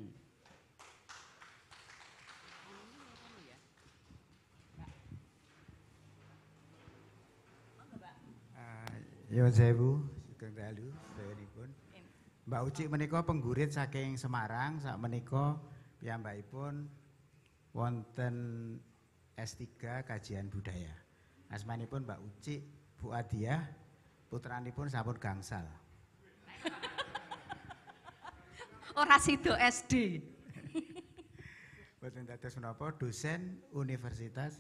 Nyuwun sewu, sugeng dalu sedherekipun. Mbak Uci menika penggurit saking Semarang, sak menika piyambakipun wonten S tiga Kajian Budaya. Asmanipun Mbak Uci, Bu Adiah, putranipun sampun gangsal. Ora sido S D. Boten dados menapa dosen Universitas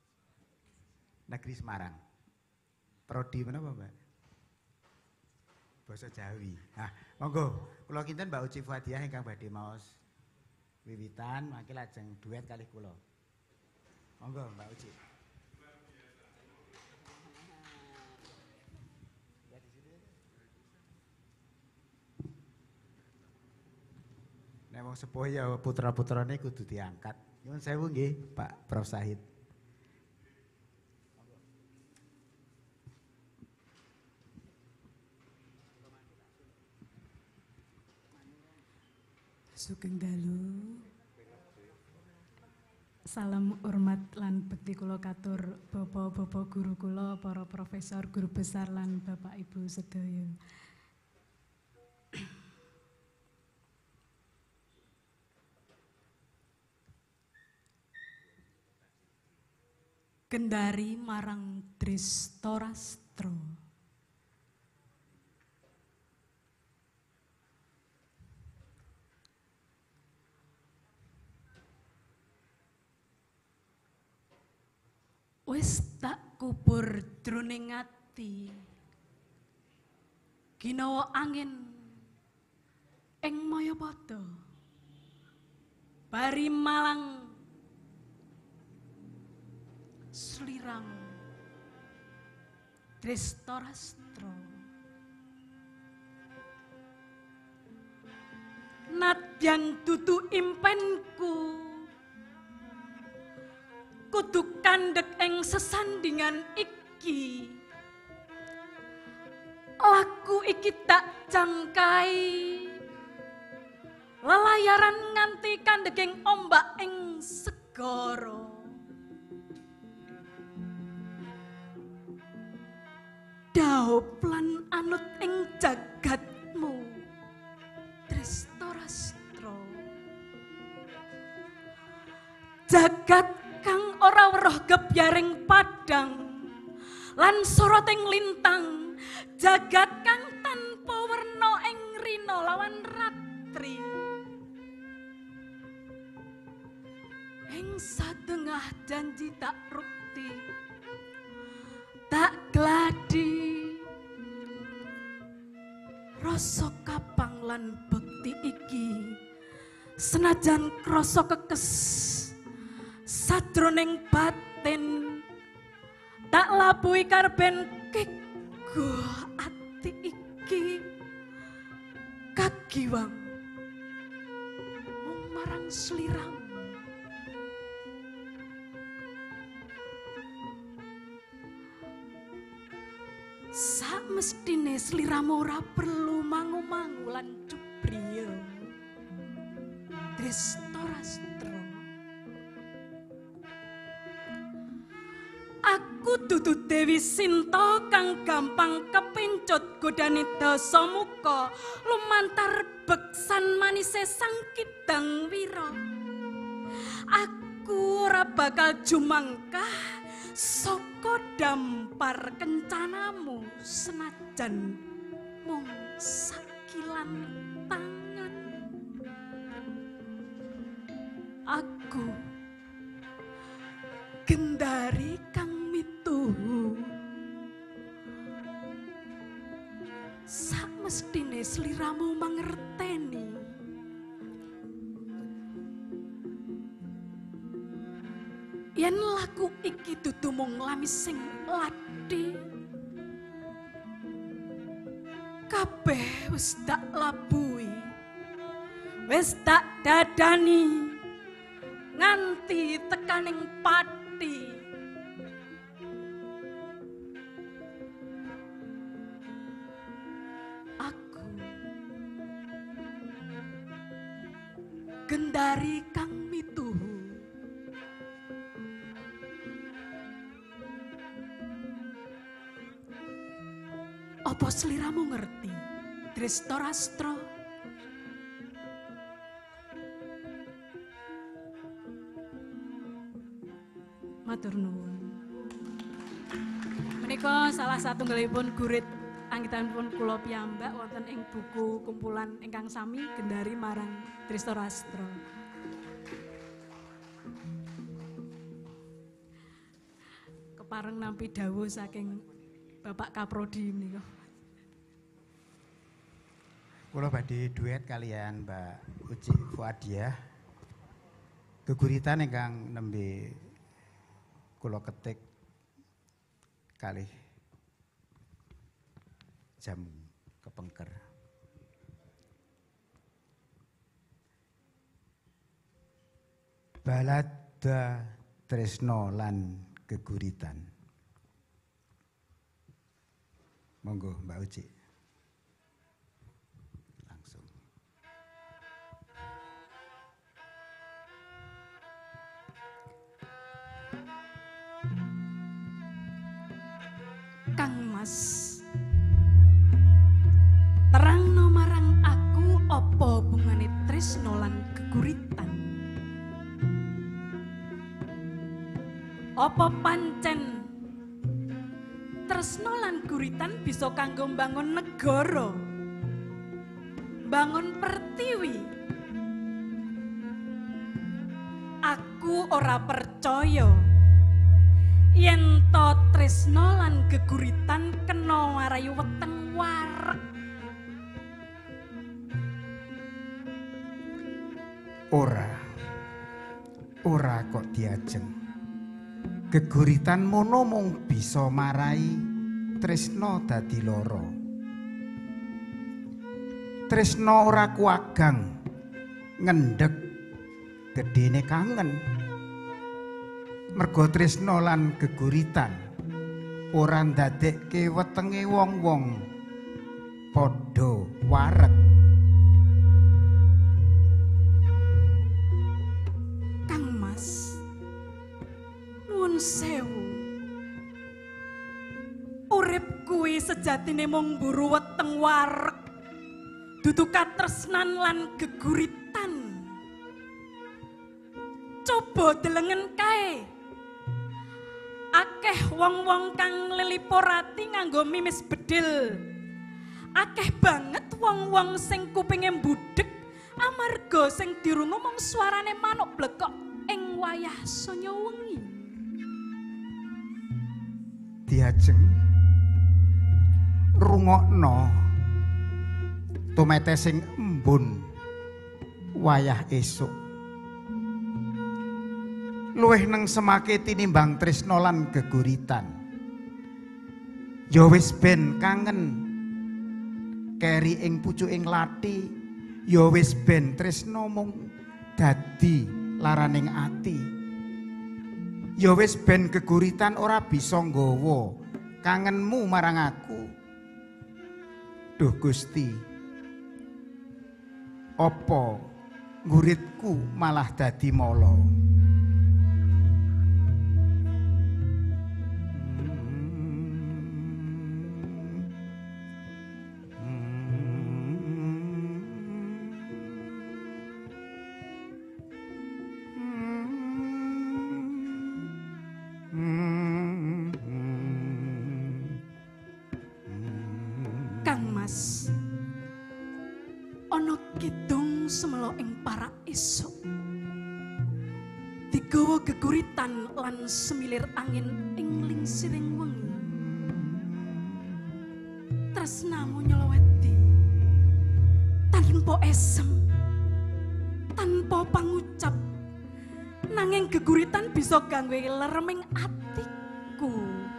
Negeri Semarang. Prodi menapa, Mbak? basa Jawi. Nah, monggo kula kinten Mbak Uci Fuadiah ingkang badhe maos wiwitan mangke lajeng duet kalih kula. Monggo Mbak Uci. Nek wong sepuh ya putra-putrane kudu diangkat. Nyuwun sewu nggih, Pak Prof Sahid. Sugeng dalu. Salam hormat lan bekti kula katur Bapak-bapak guru kula, para profesor, guru besar lan Bapak Ibu sedaya. Kendari marang Drestarastra. Wis tak kubur jroning ati, ginawa angin ing Mayapada, bari malang slirang Drestarastra. Nadyan dudu impenku, kudu kandhek ing sesandingan iki. Laku iki tak jangkai, lelayaran nganti kandhek ing ombak ing segara. Daup lan anut ing jagatmu Drestarastra. Jagat kang ora weruh gebyaring padang lan soroting lintang, jagat kang tanpa werna ing rina lawan ratri. Ing satengah janji tak rukti, tak gladi, rasa kapang lan bekti iki senajan krasa kekes sadroning batin, tak labuhi karben kego ati iki kagiwang mung marang sliramu. Samestine sliramu ora perlu mangu-mangu lan cubriya Drestarastra. Aku dudu Dewi Sinta kang gampang kepincut godani Dasamuka lumantar beksan manise Sang Kidang Wira. Aku ora bakal jumangkah saka dampar kencanamu senajan mung sakilan tangan. Aku Gendari kang mituhu, samestine sliramu mangerteni. Yen laku iki dudu mung lamis sing ladhi, kabeh wis tak labuhi, wis tak dadani nganti tekaning pati. Aku Gendari kang mituhu, apa sliramu ngerti Drestarastra? Matur nuwun. Menika salah satunggalipun gurit anggitanipun kula piyambak wonten ing buku kumpulan ingkang sami Gendari marang Drestarastra. Kepareng nampi dawuh saking Bapak Kaprodi menika. Kula badhe duet kalian Mbak Uci Fuadiah. Geguritan ingkang nembe kula ketik kalih jam kepengker. Balada tresno lan geguritan. Monggo Mbak Uci. Langsung. Kang Mas, terangno marang aku apa hubungane tresno lan geguritan. Apa pancen tresno lan guritan bisa kanggo mbangun negara, bangun pertiwi? Aku ora percaya yen to tresno lan geguritan kena warai weteng wareg. Ora, ora kok diajeng. Geguritan mono mung bisa marai tresno dadi loro. Tresno ora kuagang ngendhek gedene kangen. Mergo tresno lan geguritan ora ndadekke wetenge wong-wong padha wareg. Kang Mas, nuwun sewu. Urip kuwi sejatine mung mburu weteng wareg, dudu katresnan lan geguritan. Coba delengen kae. Akeh wong-wong kang lelipurati nganggo mimis bedil. Akeh banget wong-wong sing kupinge mbudhek amarga sing dirungu mung suarane manuk blekok ing wayah sonya wengi. Diajeng rungokno tumete sing embun wayah esuk. Luwih neng semake tinimbang tresno lan geguritan. Ya wis ben kangen keri ing pucuking lathi, ya wis ben tresno mung dadi laraning ati. Ya wis ben geguritan ora bisa nggawa kangenmu marang aku. Duh Gusti, apa nguritku malah dadi mala? Kang Mas, ana kidung semelo ing para esuk. Digawa geguritan lan semilir angin ing lingsiring wengi. Tresnamu nyeloweti tanpa esem, tanpa pangucap, nanging geguritan bisa ganggu lereming atiku.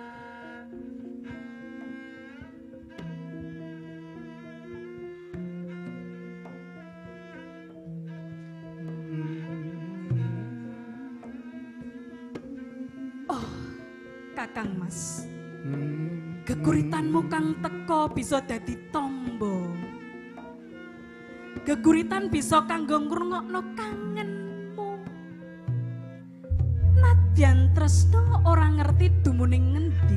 Kakang Mas, geguritanmu kang teko bisa dadi tombo. Geguritan bisa kanggo ngrungokno kangenmu. Nadyan tresno ora ngerti dumuning ngendi.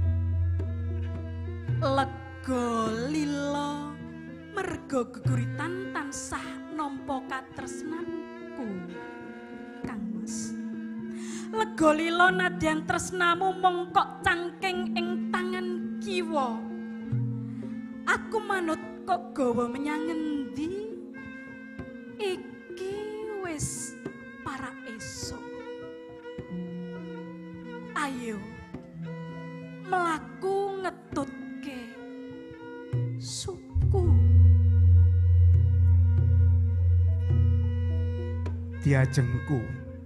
Lega lila mergo geguritan tansah nampa katresnanku. Kang Mas, lega lila nadyan tresnamu mung kok cangking ing tangan kiwa. Aku manut kok gawa menyang ngendi? Iki wis para esuk. Ayo mlaku ngetutke suku. diajengku.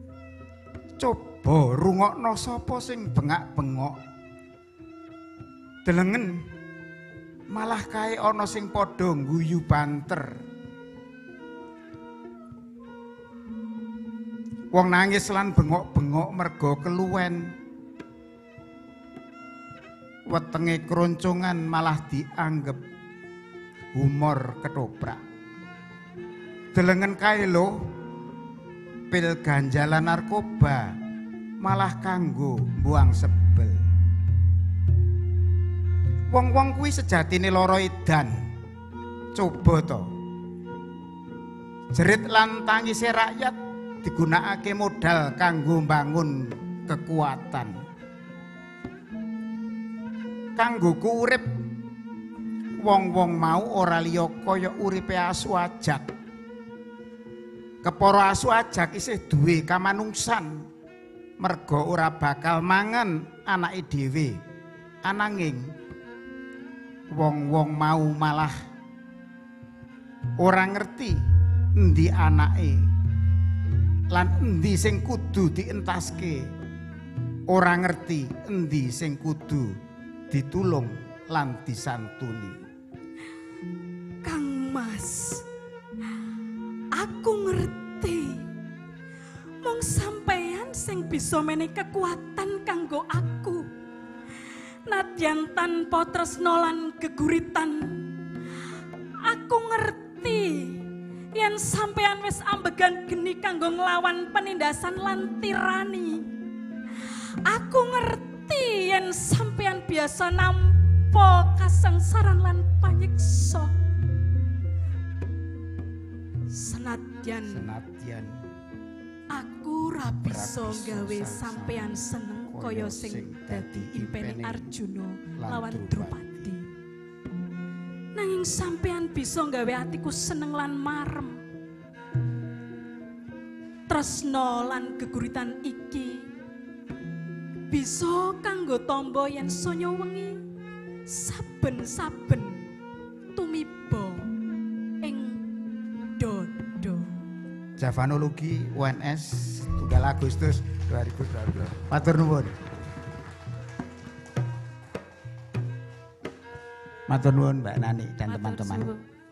Coba rungokno sapa sing bengak-bengok. Delengen malah kae ana sing padha ngguyu banter. Wong nangis lan bengok-bengok merga keluwen. Wetenge kroncongan malah dianggep humor ketoprak. Delengen kae lho, pil ganja lan narkoba malah kanggo mbuang sebel. Wong-wong kuwi sejatine lara edan. Coba to. Jerit lan tangise rakyat digunakake modal kanggo mbangun kekuatan. Kanggo urip wong-wong mau ora liya kaya uripe asu ajak. Kepara asu ajak isih duwe kamanungsan merga ora bakal mangan anake dhewe. Ananging wong-wong mau malah ora ngerti endi anake lan endi sing kudu dientaske. Ora ngerti endi sing kudu ditulung lan disantuni. Kang Mas, aku ngerti. Mung sampeyan sing bisa menehi kekuatan kanggo aku. Nadyan tanpa tresno lan geguritan. Aku ngerti yen sampeyan wis ambegan geni kanggo nglawan penindasan lan tirani. Aku ngerti yen sampeyan biasa nampa kasangsaran lan panyiksa. Senadyan Senadyan aku ra bisa gawe sampeyan seneng kaya sing dadi impene Arjuna lawan Drupadi. Nanging sampeyan bisa gawe atiku seneng lan marem. Tresna lan geguritan iki bisa kanggo tamba yen sonya wengi saben-saben tumiba ing dodo. Javanologi U N S tunggal Agustus dua ribu dua puluh dua. Matur nuwun. Matur nuwun Mbak Nani dan teman-teman.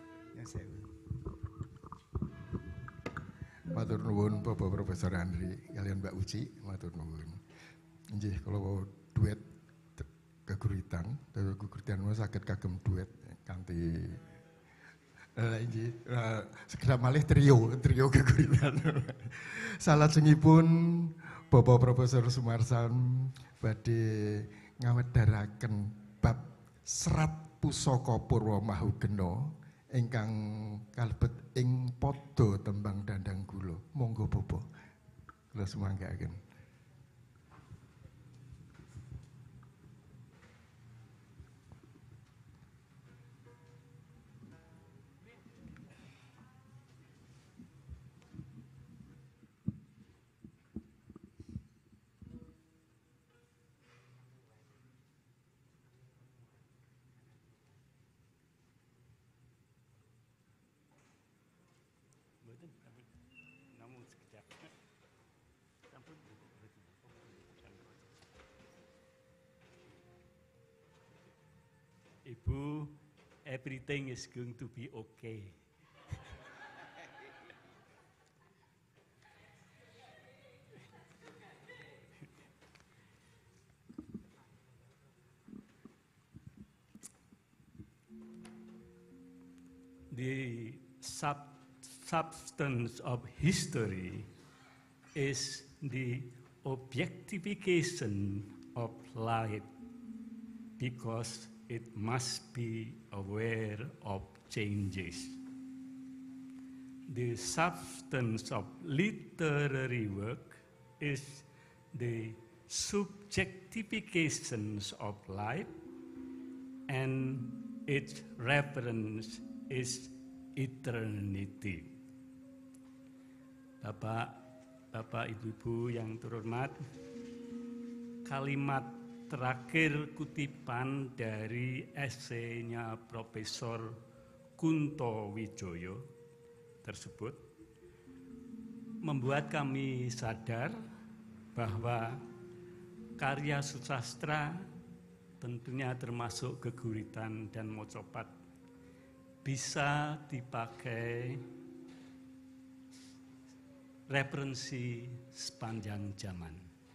Matur nuwun Bapak Profesor Andri kalian Mbak Uci, matur nuwun. Nggih kula duet geguritan, geguritan menika saged kagem duet kanthi Lah inggih, segera malih trio, trio geguritan. Salajengipun Bapak Profesor Sumarsan badhe ngawedharaken bab Serat Pusaka Purwa Mahugena ingkang kalebet ing pada tembang Dandang Gula. Monggo Bapak kula sumanggaken. Ibu, everything is going to be okay. The sub substance of history is the objectification of life because it must be aware of changes. The substance of literary work is the subjectifications of life, and its reference is eternity. Bapak, Bapak, Ibu-ibu yang terhormat, kalimat terakhir kutipan dari esainya Profesor Kunto Wijoyo tersebut membuat kami sadar bahwa karya susastra tentunya termasuk geguritan dan mocopat bisa dipakai referensi sepanjang zaman.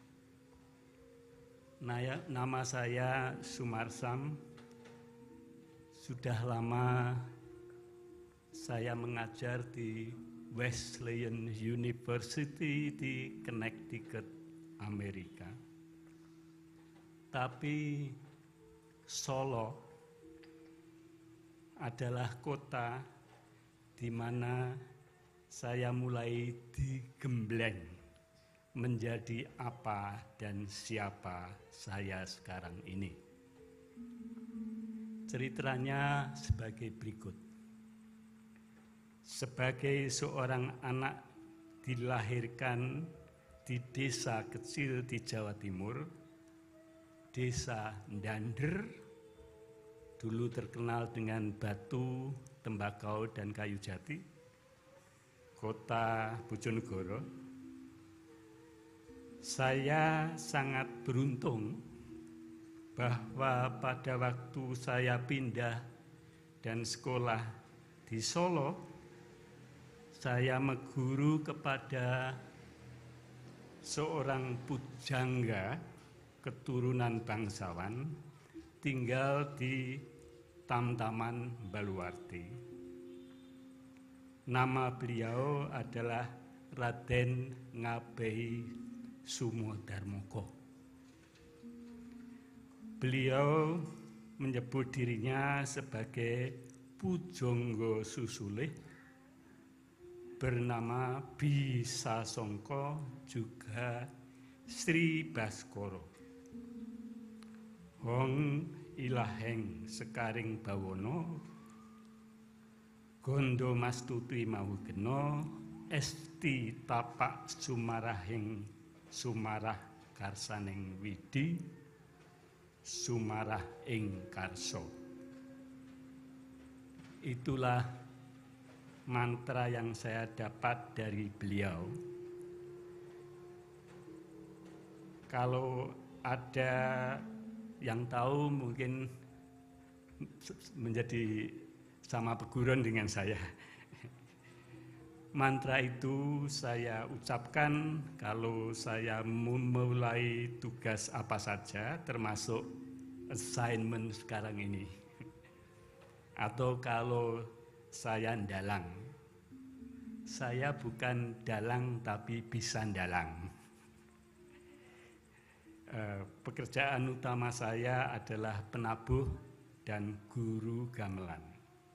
Nama saya Sumarsam, sudah lama saya mengajar di Wesleyan University di Connecticut, Amerika. Tapi Solo adalah kota di mana saya mulai digembleng menjadi apa dan siapa saya sekarang ini. Ceritanya sebagai berikut. Sebagai seorang anak dilahirkan di desa kecil di Jawa Timur, desa Ndander, dulu terkenal dengan batu, tembakau, dan kayu jati, kota Bojonegoro. Saya sangat beruntung bahwa pada waktu saya pindah dan sekolah di Solo, saya mengguru kepada seorang pujangga keturunan bangsawan tinggal di Tamtaman Baluwarti. Nama beliau adalah Raden Ngabei Sumodarmoko. Beliau menyebut dirinya sebagai Pujangga Susulih, bernama Bisasongko, juga Sri Baskoro. Hong ilaheng sekaring bawono, gondo mastuti mawugena, esti tapak sumarahing sumarah karsaning widi, sumarah ing karso. Itulah mantra yang saya dapat dari beliau. Kalau ada yang tahu mungkin menjadi sama peguron dengan saya. Mantra itu saya ucapkan kalau saya memulai tugas apa saja, termasuk assignment sekarang ini. Atau kalau saya ndalang. Saya bukan dalang tapi bisa ndalang. E, pekerjaan utama saya adalah penabuh dan guru gamelan.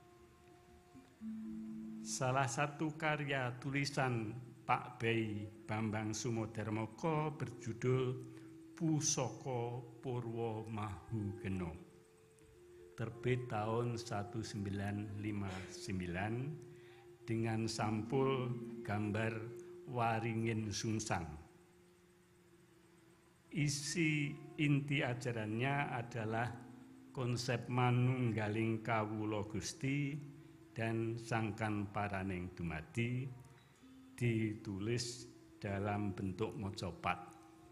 Salah satu karya tulisan Pak Bey Bambang Sumodarmoko berjudul Pusaka Purwa Mahugena, terbit tahun seribu sembilan ratus lima puluh sembilan dengan sampul gambar Waringin Sungsang. Isi inti ajarannya adalah konsep manunggaling kawula Gusti dan sangkan paraning dumadi, ditulis dalam bentuk mocopat.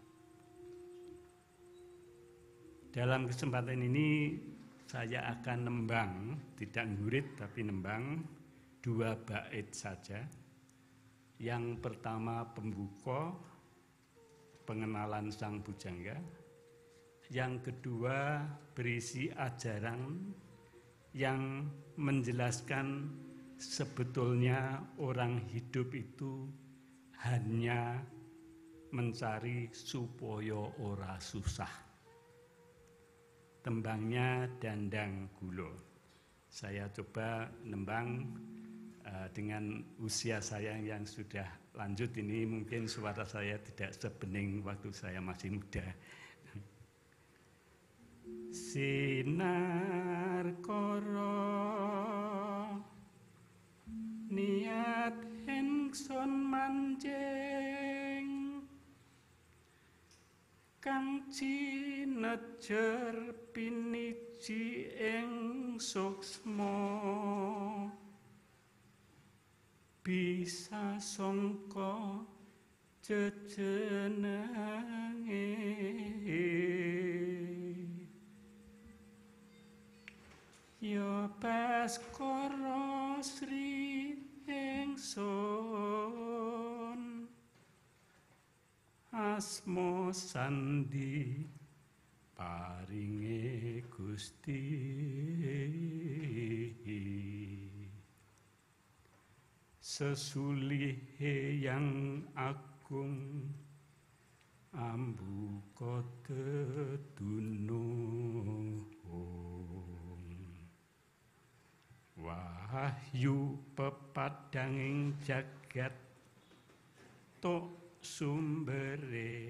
Dalam kesempatan ini saya akan nembang, tidak ngurit tapi nembang, dua bait saja. Yang pertama pembuka, pengenalan sang pujangga. Yang kedua berisi ajaran yang menjelaskan sebetulnya orang hidup itu hanya mencari supaya ora susah. Tembangnya Dandang Gulo. Saya coba nembang uh, dengan usia saya yang sudah lanjut ini, mungkin suara saya tidak sebening waktu saya masih muda. Sinar koro niat ingsun manjing kang cinejer piniji ing suksma bisa sangka jejenenge ya Baskara Sri ingsun asma sandi paringe Gusti sesulihe yang agung ambuka dedunung wahyu pepadanging jagat tok sumbere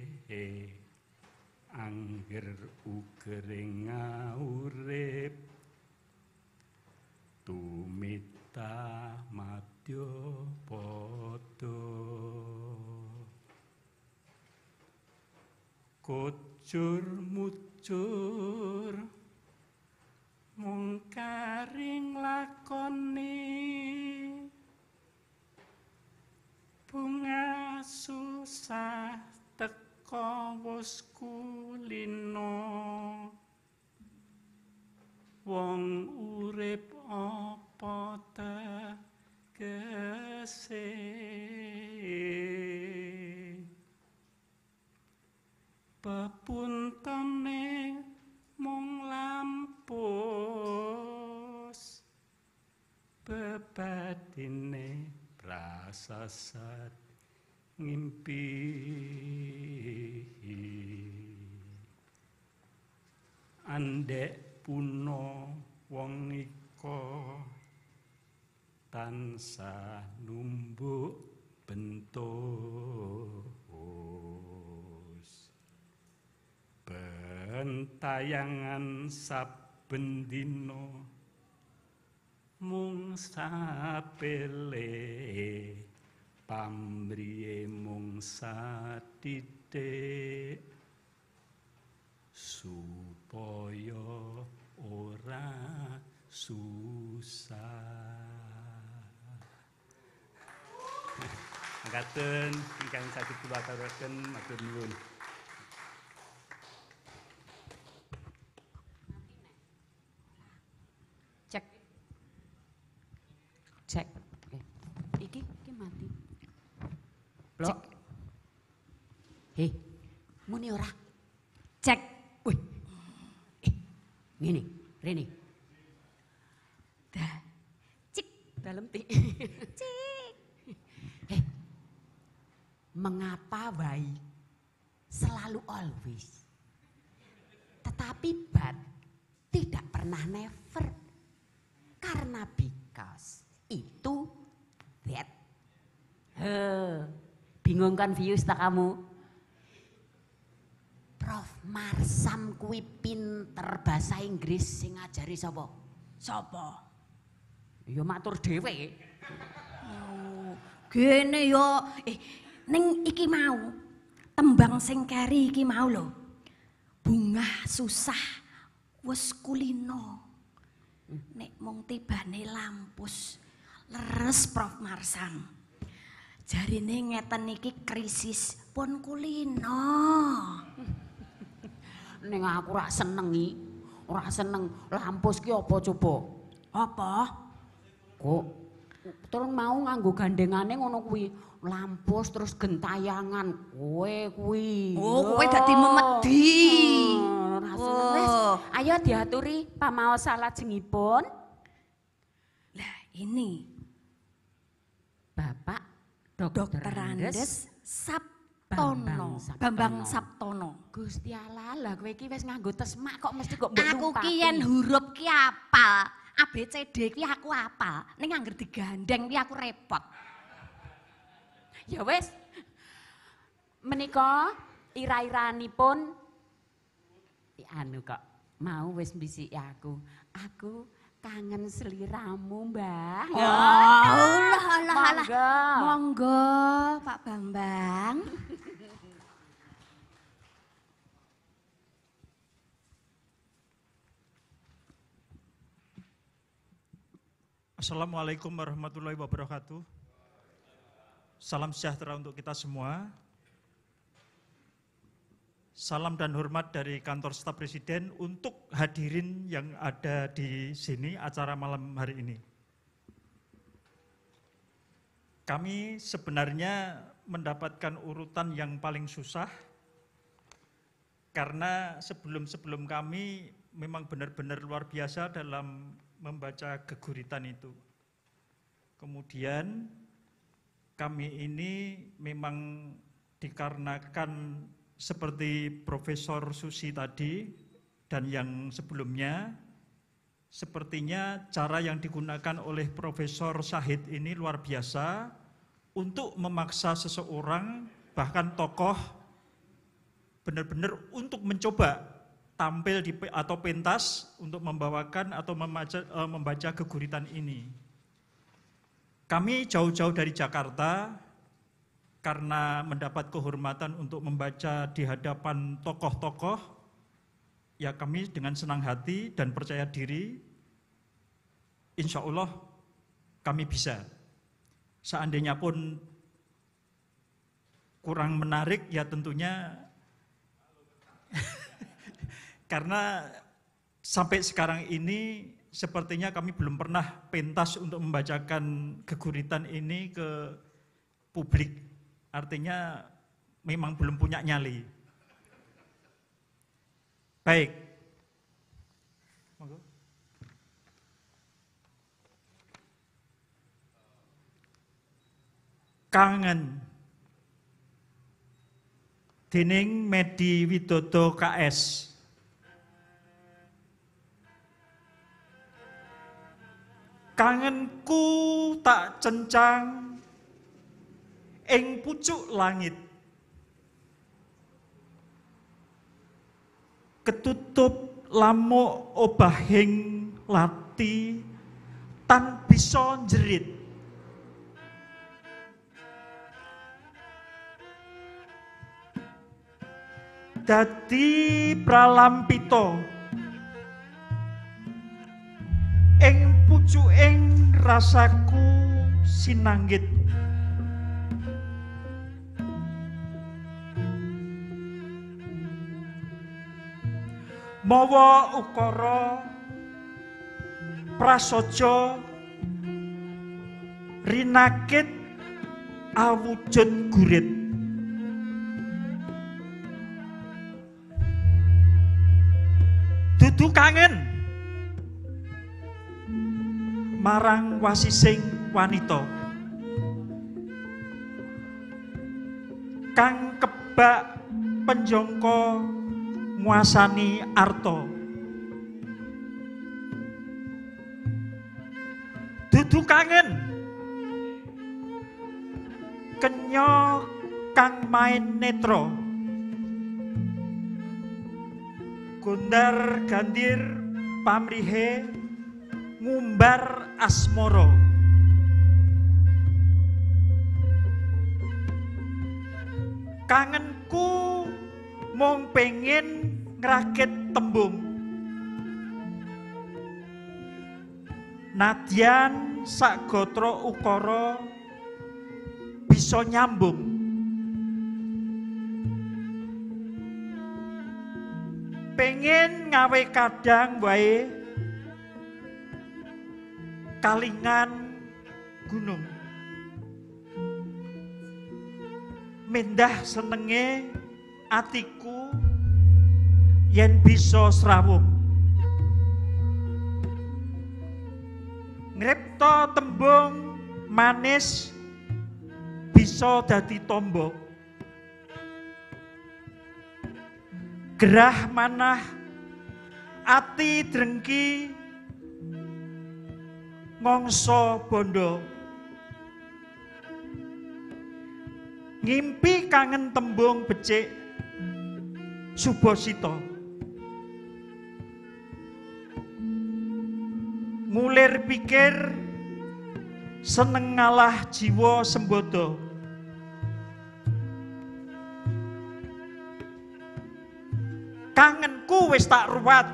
angger ugering ngaurip tumita madya padha kujur mucur mung karing lakoni bunga susah teka wus kulino wong urip apa tegese pepuntene mung lampus bebatine prasasat ngimpi andek puno wong ika tansah numbuk bentus bentayangan saben dina mung sapele pamriye mung satitik supaya ora susah. Mangkaten ingkang saged kula aturaken matur nuwun. Cek. Cek. Oke. Iki iki mati. Cek. Hei, muni ora? Cek. Wih. Eh, ngene, rene. Dah. Cik dalem ti. Cik. Hei. Mengapa why? Selalu always. Tetapi but tidak pernah never. Karena because itu that. He, bingung kan Vius tak kamu? Prof Marsam kuwi pinter bahasa Inggris sing ngajari sapa? Sapa? Ya matur dhewe. Oh, gene yo eh ning iki mau tembang sing keri iki mau lho. Bunga susah wis kulino. Nek mung tibane lampus leres Prof Marsam. Jarine ngeten iki krisis pun kulino. Ning aku ora senengi, ora seneng lampus ki apa coba? Apa? Kok terus mau nganggo gandengane ngono kuwi, lampus terus gentayangan. Kowe kuwi. Oh, kowe dadi memedi. Ora seneng wis. Ayo diaturi pamaos salajengipun. Lah ini Bapak Dokter Andes Saptono. Bambang Saptono. Bambang Saptono. Gusti Allah, lah kowe iki wis nganggo tesmak kok mesti kok mbok Aku lumpati. ki yen huruf ki apal, A B C D ki aku apal. Ning angger digandeng ki aku repot. Ya wis. Menika ira-iranipun anu kok mau wis mbisiki aku. Aku kangen seliramu, Mbah. Ya Allah, Allah, Allah. Monggo. Monggo, Pak Bambang. Assalamualaikum warahmatullahi wabarakatuh. Salam sejahtera untuk kita semua. Salam dan hormat dari kantor staf presiden untuk hadirin yang ada di sini acara malam hari ini. Kami sebenarnya mendapatkan urutan yang paling susah karena sebelum-sebelum kami memang benar-benar luar biasa dalam membaca geguritan itu. Kemudian kami ini memang dikarenakan seperti Profesor Susi tadi dan yang sebelumnya, sepertinya cara yang digunakan oleh Profesor Syahid ini luar biasa untuk memaksa seseorang, bahkan tokoh, benar-benar untuk mencoba tampil di atau pentas untuk membawakan atau membaca, membaca geguritan ini. Kami jauh-jauh dari Jakarta karena mendapat kehormatan untuk membaca di hadapan tokoh-tokoh, ya kami dengan senang hati dan percaya diri, insya Allah kami bisa. Seandainya pun kurang menarik, ya tentunya karena sampai sekarang ini sepertinya kami belum pernah pentas untuk membacakan geguritan ini ke publik. Artinya memang belum punya nyali. Baik. Kangen dening Medi Widodo K S. Kangenku tak cencang ing pucuk langit, ketutup lamuk obahing lati tan bisa njerit. Dadi pralampita ing pucuking rasaku sinanggit. Mawa ukara prasaja rinakit awujud gurit. Dudu kangen marang wasising wanita kang kebak penjangka nguasani arta. Dudu kangen kenya kang main netra, gondar gandir pamrihe ngumbar asmara. Kangenku mung pengen ngrakit tembung, nadyan sak gatra ukara bisa nyambung. Pengen ngawe kadang wae kalingan gunung, mendah senenge atiku yen bisa srawung. Ngripta tembung manis bisa dadi tombo. Gerah manah ati drengki ngongso bondo. Ngimpi kangen tembung becik Subasita. Ngulir pikir seneng ngalah jiwa sembodo. Kangenku wis tak ruwat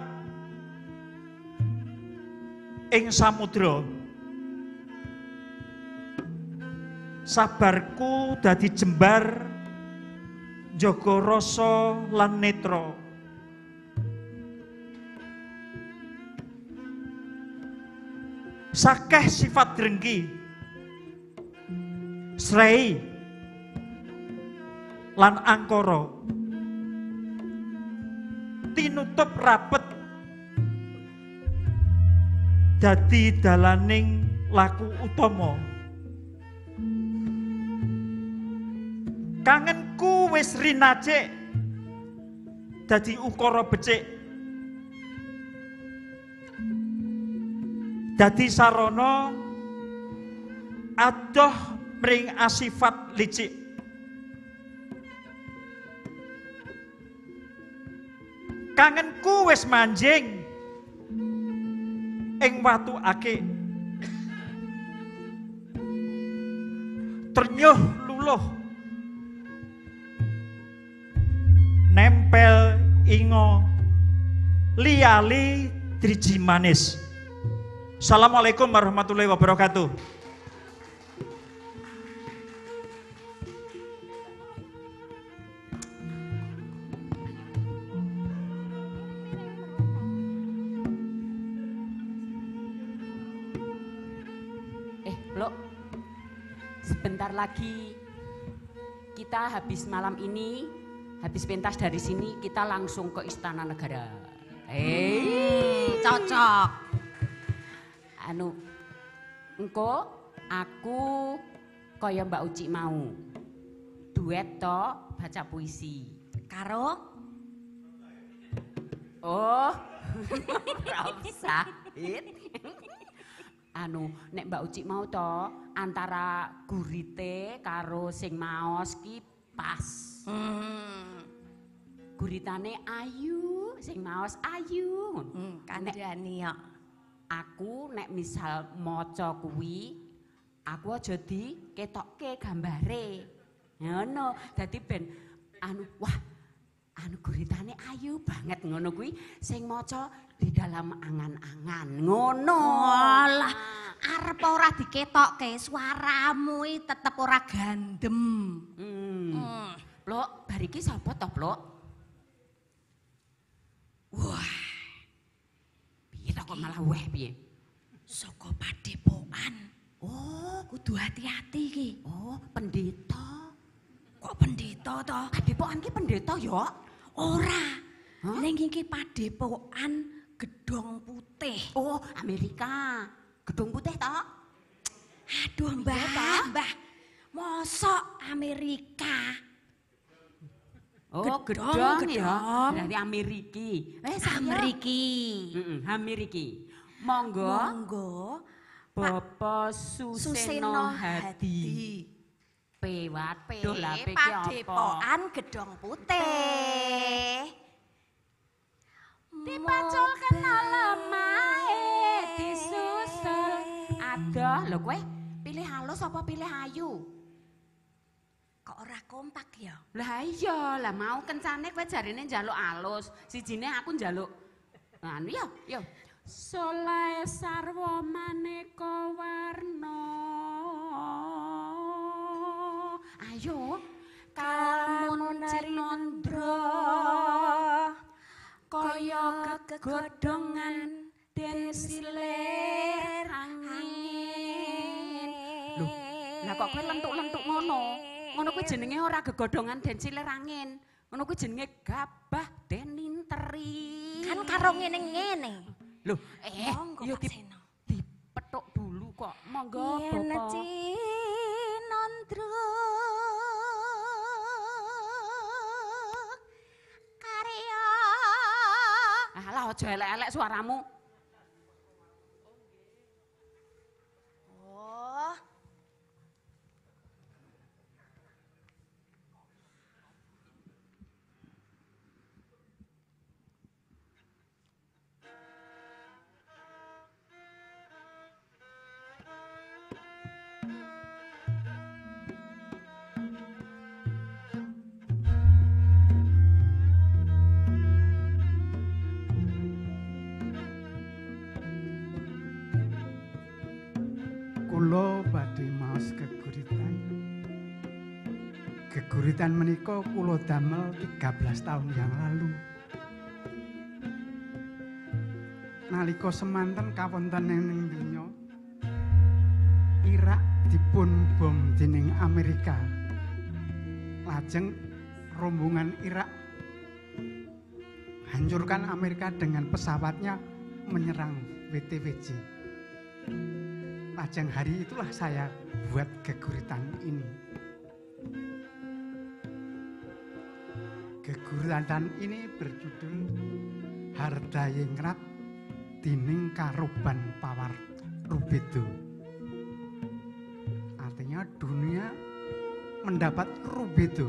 ing samudra. Sabarku dadi jembar njaga rasa lan netra. Sakeh sifat drengki, srei lan angkara, tinutup rapet dadi dalaning laku utama. Kangenku wis rinajik dadi ukara becik, dadi sarana adoh mring asifat licik. Kangenku wis manjing ing watu akik, ternyuh luluh nempel ingo liali driji manis. Assalamualaikum warahmatullahi wabarakatuh. Eh, Blok, sebentar lagi kita habis malam ini, habis pentas dari sini kita langsung ke Istana Negara. Eh, cocok. Anu, engko aku kaya Mbak Uci mau duet to baca puisi karo oh ora usah anu nek Mbak Uci mau to antara gurite karo sing maos ki pas. Hmm. Guritane ayu, sing maos ayu. Hmm, kandhani ya. Aku nek misal maca kuwi, aku aja diketokke gambare. Ngono, dadi ben anu wah, anu guritane ayu banget ngono kuwi sing maca di dalam angan-angan. Ngono. Alah, arep ora diketokke suaramu iki tetep ora gandem. Hmm. hmm. Blok, bariki sapa to, Blok? Wah. Piye to kok malah weh piye? Saka Padepokan. Oh, kudu hati-hati iki. Oh, pendeta. Kok pendeta to? Padepokan ki pendeta ya? Ora. Huh? Ning iki Padepokan Gedong Putih. Oh, Amerika. Gedong Putih to? Aduh, Mbah, Mbah. Mosok Amerika. Oh, gedong, gedong ya. Dari Ameriki. Eh, Ameriki. Heeh, Ameriki. Monggo. Monggo. Bapak Suseno Hadi. Pewat, pedola iki apa? Padepokan Gedong Putih. Dipacul kenal lemahe disusul. Adoh, lho kowe pilih halus apa pilih ayu? Kok ora kompak ya? Lah iya, lah mau kencane kowe jarine njaluk alus, sijine aku njaluk anu ya, ya. Solae sarwa maneka warna. Ayo, kalamun cinandra kaya kegodhongan den silir angin. Lho, lah kok kowe lentuk-lentuk ngono? Ngono kuwi jenenge ora gegodhongan den silir angin. Ngono kuwi jenenge gabah den ninteri. Kan karo ngene-ngene. Loh, eh yo dipethuk dulu kok. Monggo Bapak. Cinandra karya. Alah aja elek-elek suaramu. Oh. Kula badhe maos keguritan geguritan menika kula damel tiga belas tahun yang lalu. Nalika semanten kawonten ing donya Irak dipun bom dening Amerika. Lajeng rombongan Irak hancurkan Amerika dengan pesawatnya menyerang W T W J. Lajeng hari itulah saya buat geguritan ini. Geguritan ini berjudul Hardayingrat Dining Karoban Pawar Rubedo. Artinya dunia mendapat rubedo.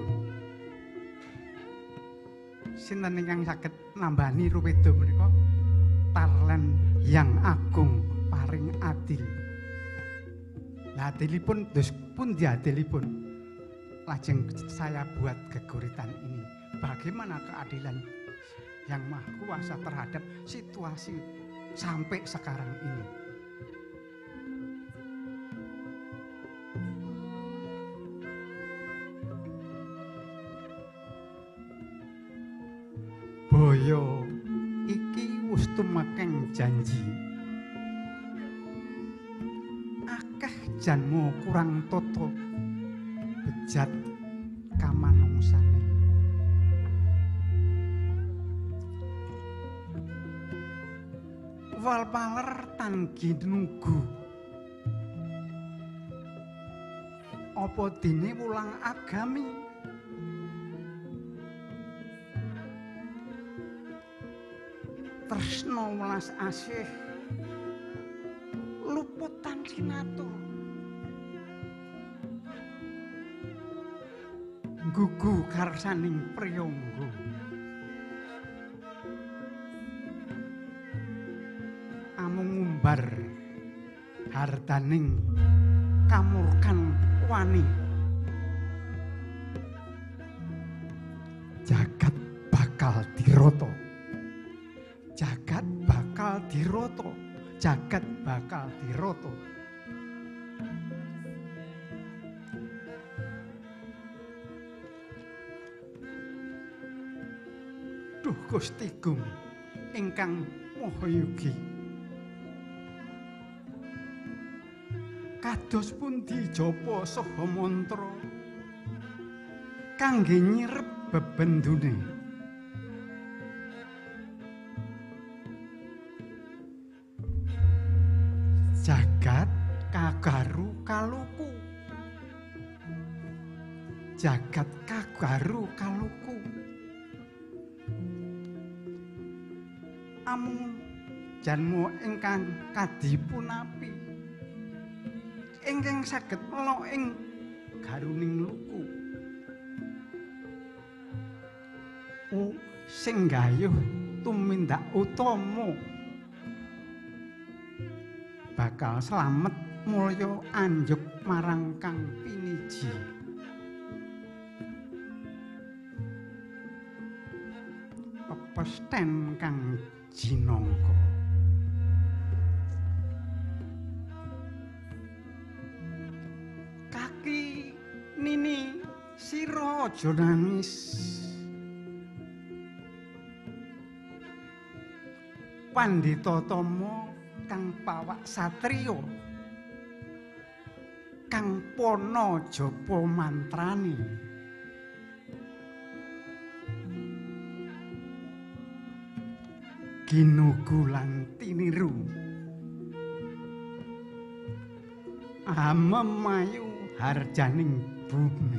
Sinten ingkang saged nambani rubedo menika Tarlen yang agung paring adil. Lah adilipun dus pun diadilipun. Lajeng saya buat geguritan ini. Bagaimana keadilan yang Maha Kuasa terhadap situasi sampai sekarang ini. Boyo iki wis tumekeng janji. Akeh janmu kurang toto bejat kamanungsane. Wal paler tanggi nugu. Apa dene wulang agami? Tresno welas asih luputan sinatur. Gugu karsaning priyangga. Ngumbar hartaning kamurkan wani. Jagat bakal diroto. Jagat bakal diroto. Jagat bakal diroto. Duh Gusti Gung ingkang Maha Yugi. Kados pundi japa saha mantra kangge nyirep bebendune. Jagat kagaru kaluku. Jagat kagaru kaluku. Amung janmu ingkang kadipunapi ingkang saged mela ing garuning luku. U sing gayuh tumindak utama bakal slamet mulya anjuk marang kang piniji. Pepesten kang jinangka. Nini sira aja nangis. Pandhita Tama kang pawak satriya kang pana japa mantrane. Ginugu lan tiniru amemayu harjaning bumi.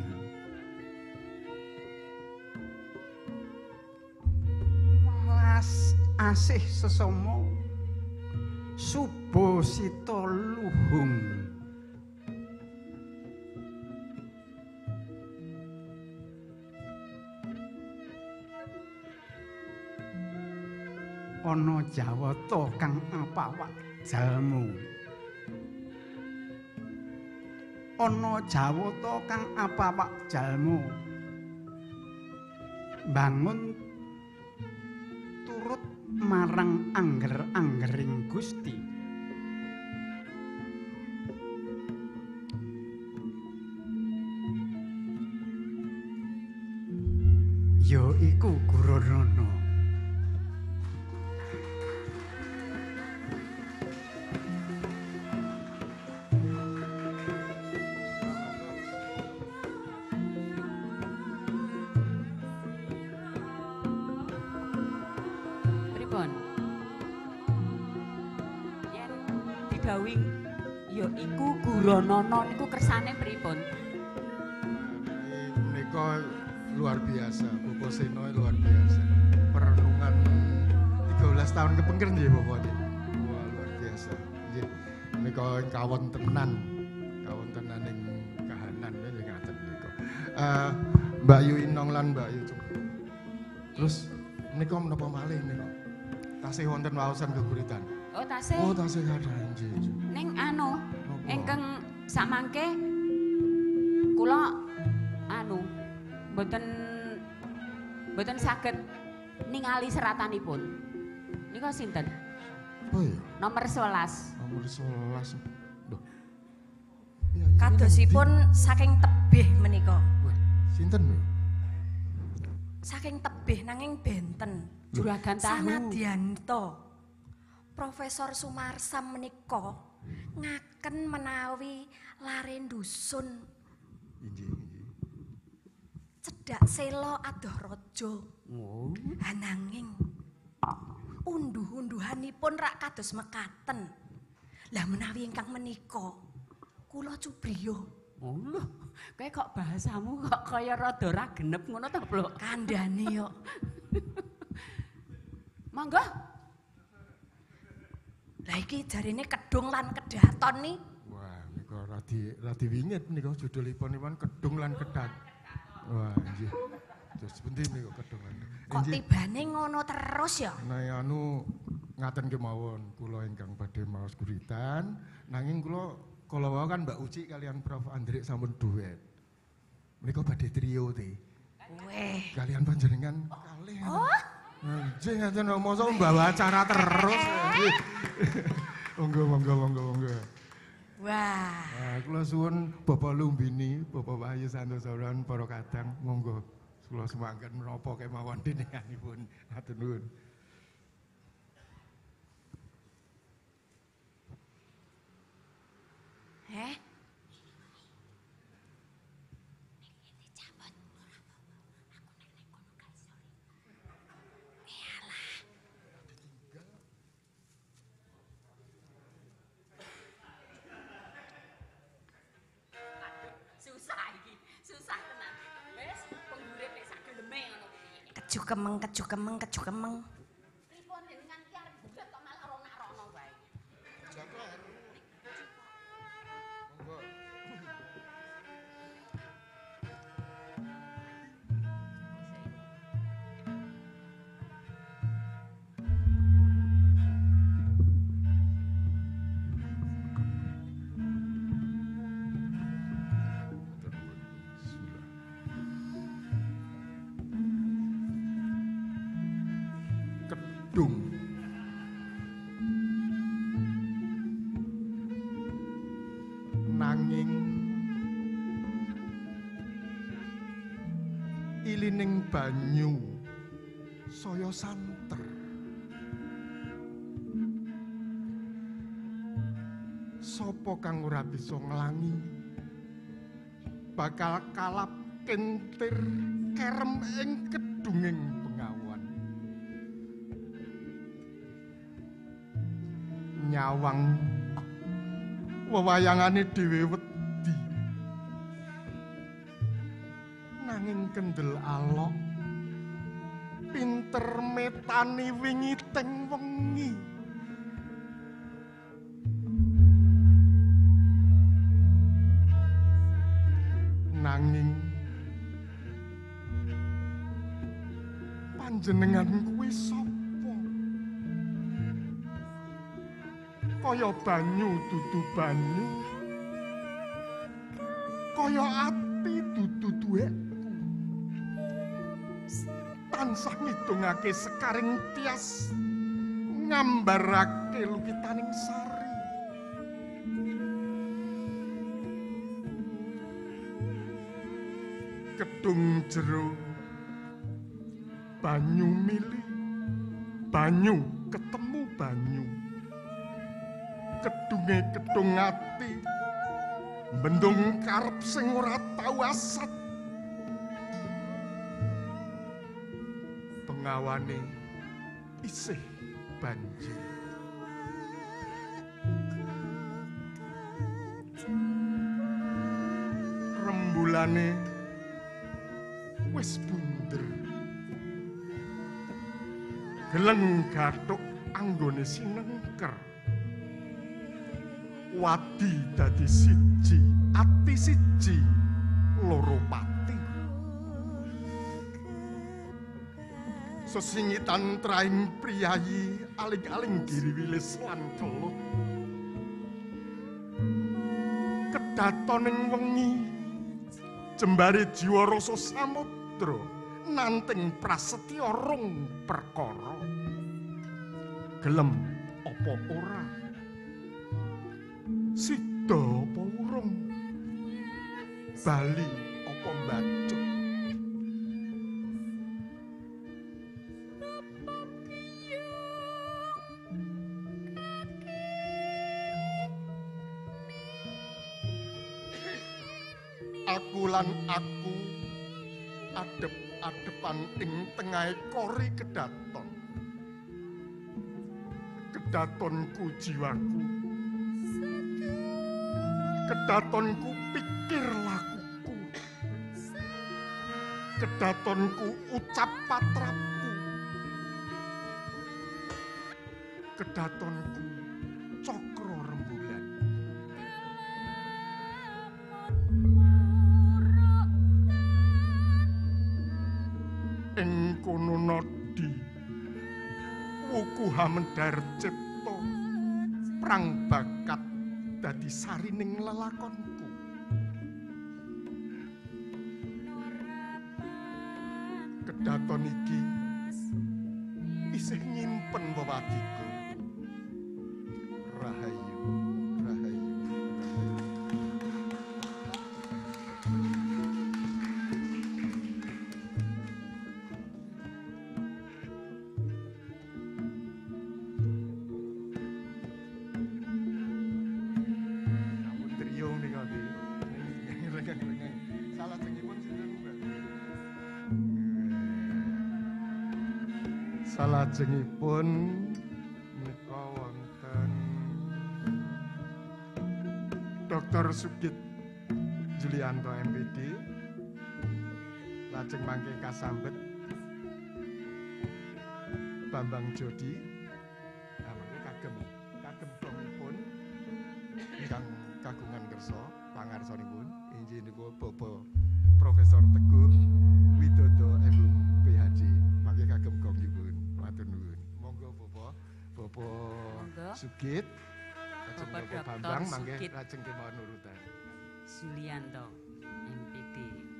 Welas asih sesama suba sita luhung. Ana Jawata kang apawak jalmu. Ana Jawata kang apawak jalmu. Bangun turut marang angger-anggering Gusti. ya iku Guronono. Pripun? Yen didhawuhi ya iku Guronono niku kersane pripun? Menika luar biasa, Bapak Seno luar biasa. Perenungan tiga belas tahun kepengker nggih Bapak nggih. Wah, luar biasa. Nggih. Menika kawon tenan. Kawon tenan ing kahanan nggih ngaten menika. Eh Mbak Yu Inong lan Mbak Yu. Terus menika menapa malih menika? Tasih wonten waosan geguritan. Oh, tasih. Oh, tasih kathah nggih. Ning anu, ingkang samangke kula anu mboten mboten saged ningali seratanipun. Nika sinten? Oh iya. Nomor sewelas. Nomor sewelas. Loh. Kadosipun saking tebih menika. Sinten lho? Saking tebih nanging benten. Juragan tahu. Sanadyanto Profesor Sumarsam menika ngaken menawi lare dusun. Inggih, inggih. Cedhak selo adoh raja. Oh. Ananging unduh-unduhanipun rak kados mekaten. Lah menawi ingkang menika kula cubriya. Oh lho, kowe kok bahasamu kok kaya rada ra genep ngono to, Blok? Kandhane yo. Monggo. Lah iki jarine kedung lan kedaton nih. Wah, menika radi radi wingit menika judulipun pun kedung lan kedat. Wah, nggih. Terus pundi menika kedung lan. Kok tibane ngono terus ya? Nah, anu ngaten kemawon, kula ingkang badhe maos guritan, nanging kula kala wau kan Mbak Uci kalian Prof Andrik sampun duet. Menika badhe trio te. Weh. Kalian panjenengan kalih. Oh. Anjing ngaten mosok mbawa acara terus. Monggo monggo monggo monggo. Wah. Nah, kula suwun Bapak Lumbini, Bapak Wahyu Santosaran para kadang monggo kula semangken menapa kemawon deninganipun. Matur nuwun. Eh? Susah iki, susah tenan. Wes penggurip nek sak geleme ngono piye. Keju kemeng, keju kemeng, keju kemeng. Pripun jenengan ki arep bulet kok malah ronak-rono wae. Monggo. Kedung. Nanging ilining banyu saya santer. Sapa kang ora bisa nglangi bakal kalap kentir kerem ing kedunging pengawan. Nyawang wewayangane dhewe wedi. Nanging kendel alok pinter metani wingi teng wengi. Nanging panjenengan kuwi sapa? Kaya banyu dudu banyu, kaya ati dudu duwekku. Tansah ngidungake sekaring tias, ngambarake lukitaning sari. Kedung jero banyu mili, banyu ketemu banyu, kedunge kedung ati, bendung karep sing ora tau asat, pengawane isih banjir. Rembulane wis bunder, geleng gathuk anggone sinengker, wadi dadi siji, ati siji, loro pati. Sesingitan traing priyayi aling-aling giriwilis lan kelut, kedatoning wengi jembare jiwa rasa samudra nanting prasetya rung perkara. Gelem apa ora, sida apa urung, bali apa mbacut. Aku lan aku adep-adepan ing tengahé kori kedaton. Kedatonku jiwaku, kedatonku pikir lakuku, kedatonku ucap patrapku, kedatonku cakra rembulan. Ing kono nadi wuku hamendar cipta, prang bakat dadi sarining lelakonku. Kedaton iki isih nyimpen wewadiku. Rahayu, rahayu. Salajengipun menika wonten Doktor Sugit Julianto M P D, lajeng mangke kasambet Bambang Jodi, mangke kagem kagem domipun ingkang kagungan kersa pangarsanipun inggih niku Bapak Profesor Teguh Widodo M P H D, mangke kagem gongipun. Matur nuwun. Monggo Bapak, Bapak Sugit, lajeng Bapak Bambang mangke lajeng kemawon nurutan. Julianto M P D.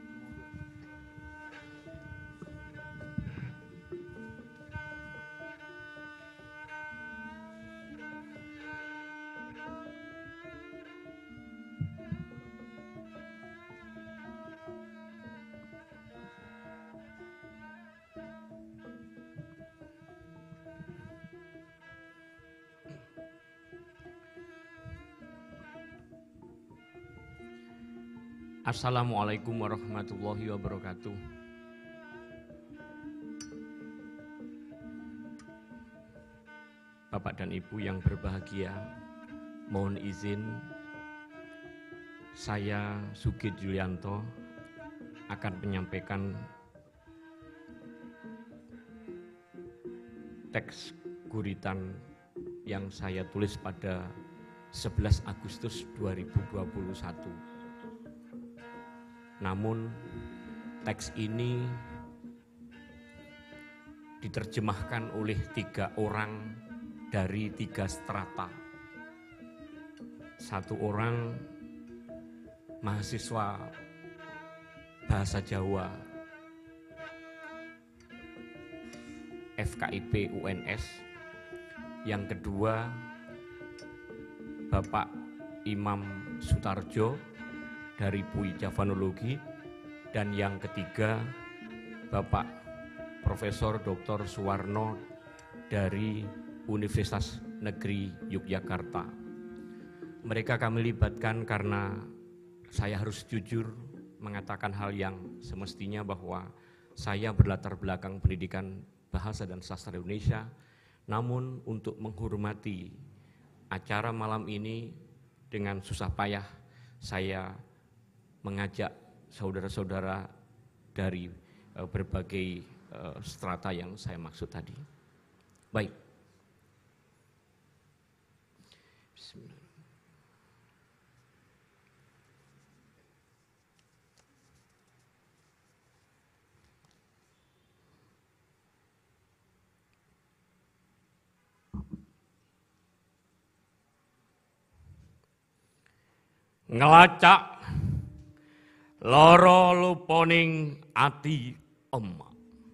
Assalamualaikum warahmatullahi wabarakatuh. Bapak dan Ibu yang berbahagia, mohon izin saya Sugit Julianto akan menyampaikan teks guritan yang saya tulis pada sebelas Agustus dua ribu dua puluh satu. Namun teks ini diterjemahkan oleh tiga orang dari tiga strata. Satu orang mahasiswa bahasa Jawa F K I P U N S, yang kedua Bapak Imam Sutarjo dari P U I Javanologi, dan yang ketiga Bapak Profesor Doktor Suwarno dari Universitas Negeri Yogyakarta. Mereka kami libatkan karena saya harus jujur mengatakan hal yang semestinya bahwa saya berlatar belakang pendidikan bahasa dan sastra Indonesia, namun untuk menghormati acara malam ini dengan susah payah saya mengajak saudara-saudara dari uh, berbagai uh, strata yang saya maksud tadi. Baik. Bismillah. Ngelacak loro luponing ati emak.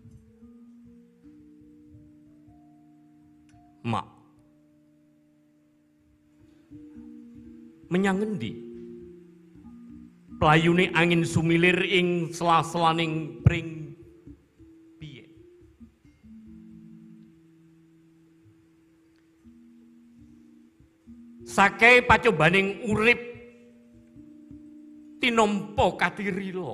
Mak. Menyang ngendi? Playune angin sumilir ing sela-selaning pring piye. Sakai pacobaning urip tinompo katirila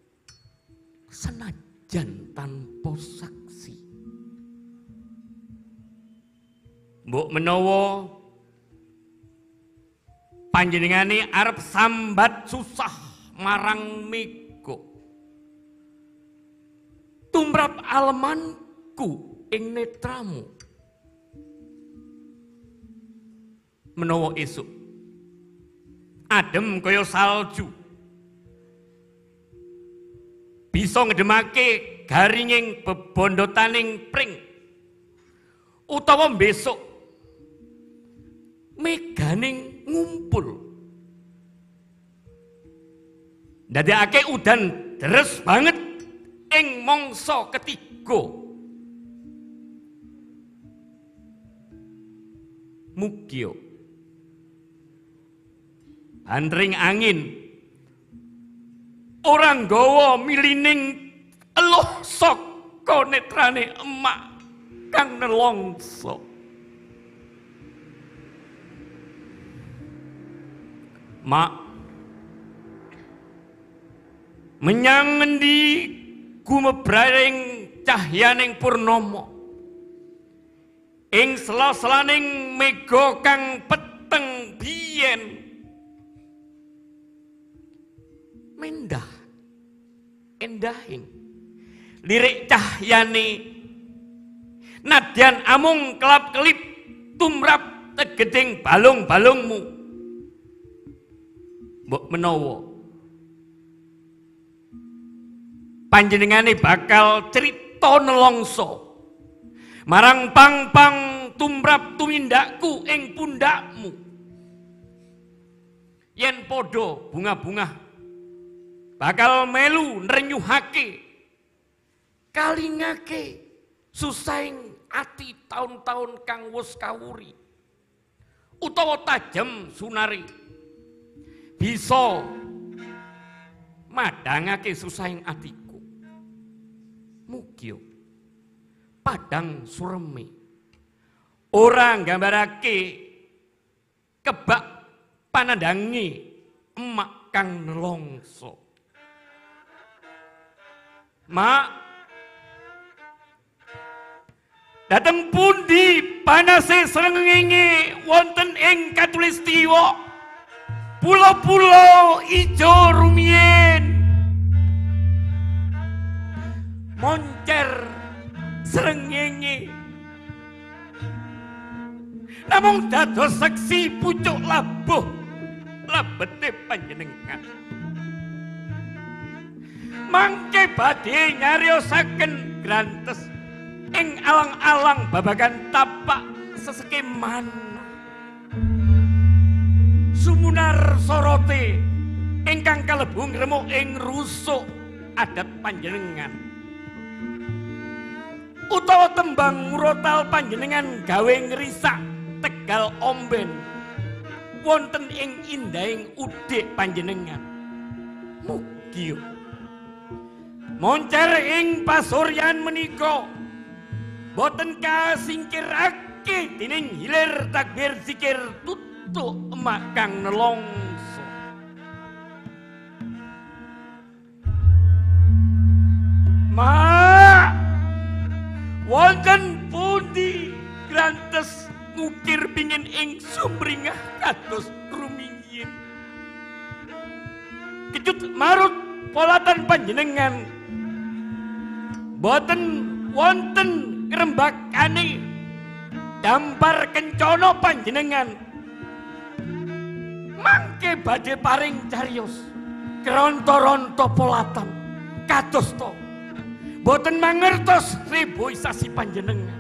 senajan tanpa saksi. Mbok menawa panjenengane arep sambat susah marang mega tumrap alemanku ing netramu, menawa esuk adem kaya salju bisa ngedemake garinging bebondotaning pring, utawa besok meganing ngumpul ndadekake udan deres banget ing mangsa ketiga. Mugya bandring angin orang gawa milining eluh saka netrane emak kang nelongso. Mak, menyang ngendi gumebraring cahyaning purnama ing sela-selaning mega kang peteng biyen mendah endahing lirik cahyane nadyan amung kelap-kelip tumrap tegeding balung-balungmu. Mbok menawa panjenengane bakal cerita nelongso marang pang-pang tumrap tumindakku ing pundakmu, yen podo bunga-bunga bakal melu nrenyuhake kalingake susahing ati taun-taun kang wus kawuri, utawa tajem sunari bisa madangake susahing atiku. Mugya padang sureme ora nggambarake kebak panandangi emak kang nelongso. Mak, dateng pundi panase srengenge wonten ing katulistiwa pulau-pulau ijo rumiyin moncer srengenge namung dados seksi pucuk labuh labete panjenengan. Mangke badhe nyariosaken grantes ing alang-alang babagan tapak seseke manah sumunar sorote ingkang kalebu ngremuk ing rusuk adat panjenengan, utawa tembang murotal panjenengan gawe ngrisak tegal omben wonten ing indahing udik panjenengan. Mugya moncer ing pasuryan menika boten kasingkirake dening hilir takbir zikir tutuk emak kang nelongso. Mak wonten pundi grantes ngukir pingin ing sumringah kados rumiyin. Kecut marut polatan panjenengan boten wonten ngrembakane dampar kencana panjenengan mangke badhe paring cariyos keronto-ronto polatan kados to boten mangertos ribu sasi panjenengan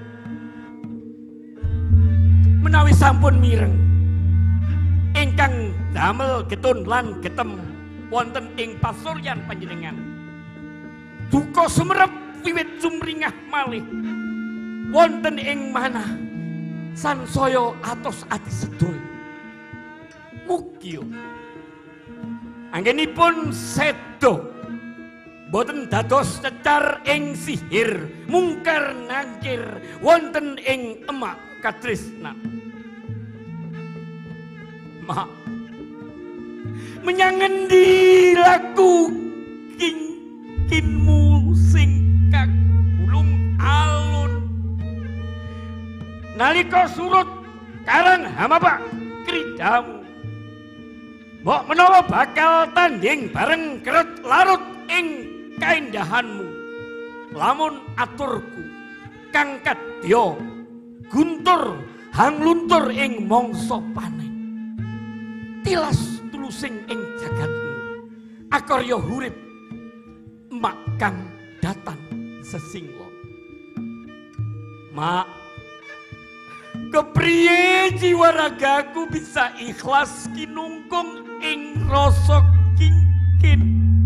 menawi sampun mireng ingkang damel getun lan getem wonten ing pasuryan panjenengan duka sumerep wiwit sumringah malih wonten ing manah sansaya atos ati sedaya mukya anggenipun sedo boten dados cecar ing sihir mungkar nangkir wonten ing emak katresna. Mak menyangendi laku king kinmu sing kagulung alun nalika surut karang hamapa kridamu mbok menawa bakal tanding bareng kerut larut ing kaendahanmu lamun aturku kang kadya guntur hangluntur ing mangsa panen tilas tulusing ing jagatmu akarya hurip emak kang datan sesinglo. Mak kepriye jiwa ragaku bisa ikhlas kinungkung ing rasa kingkin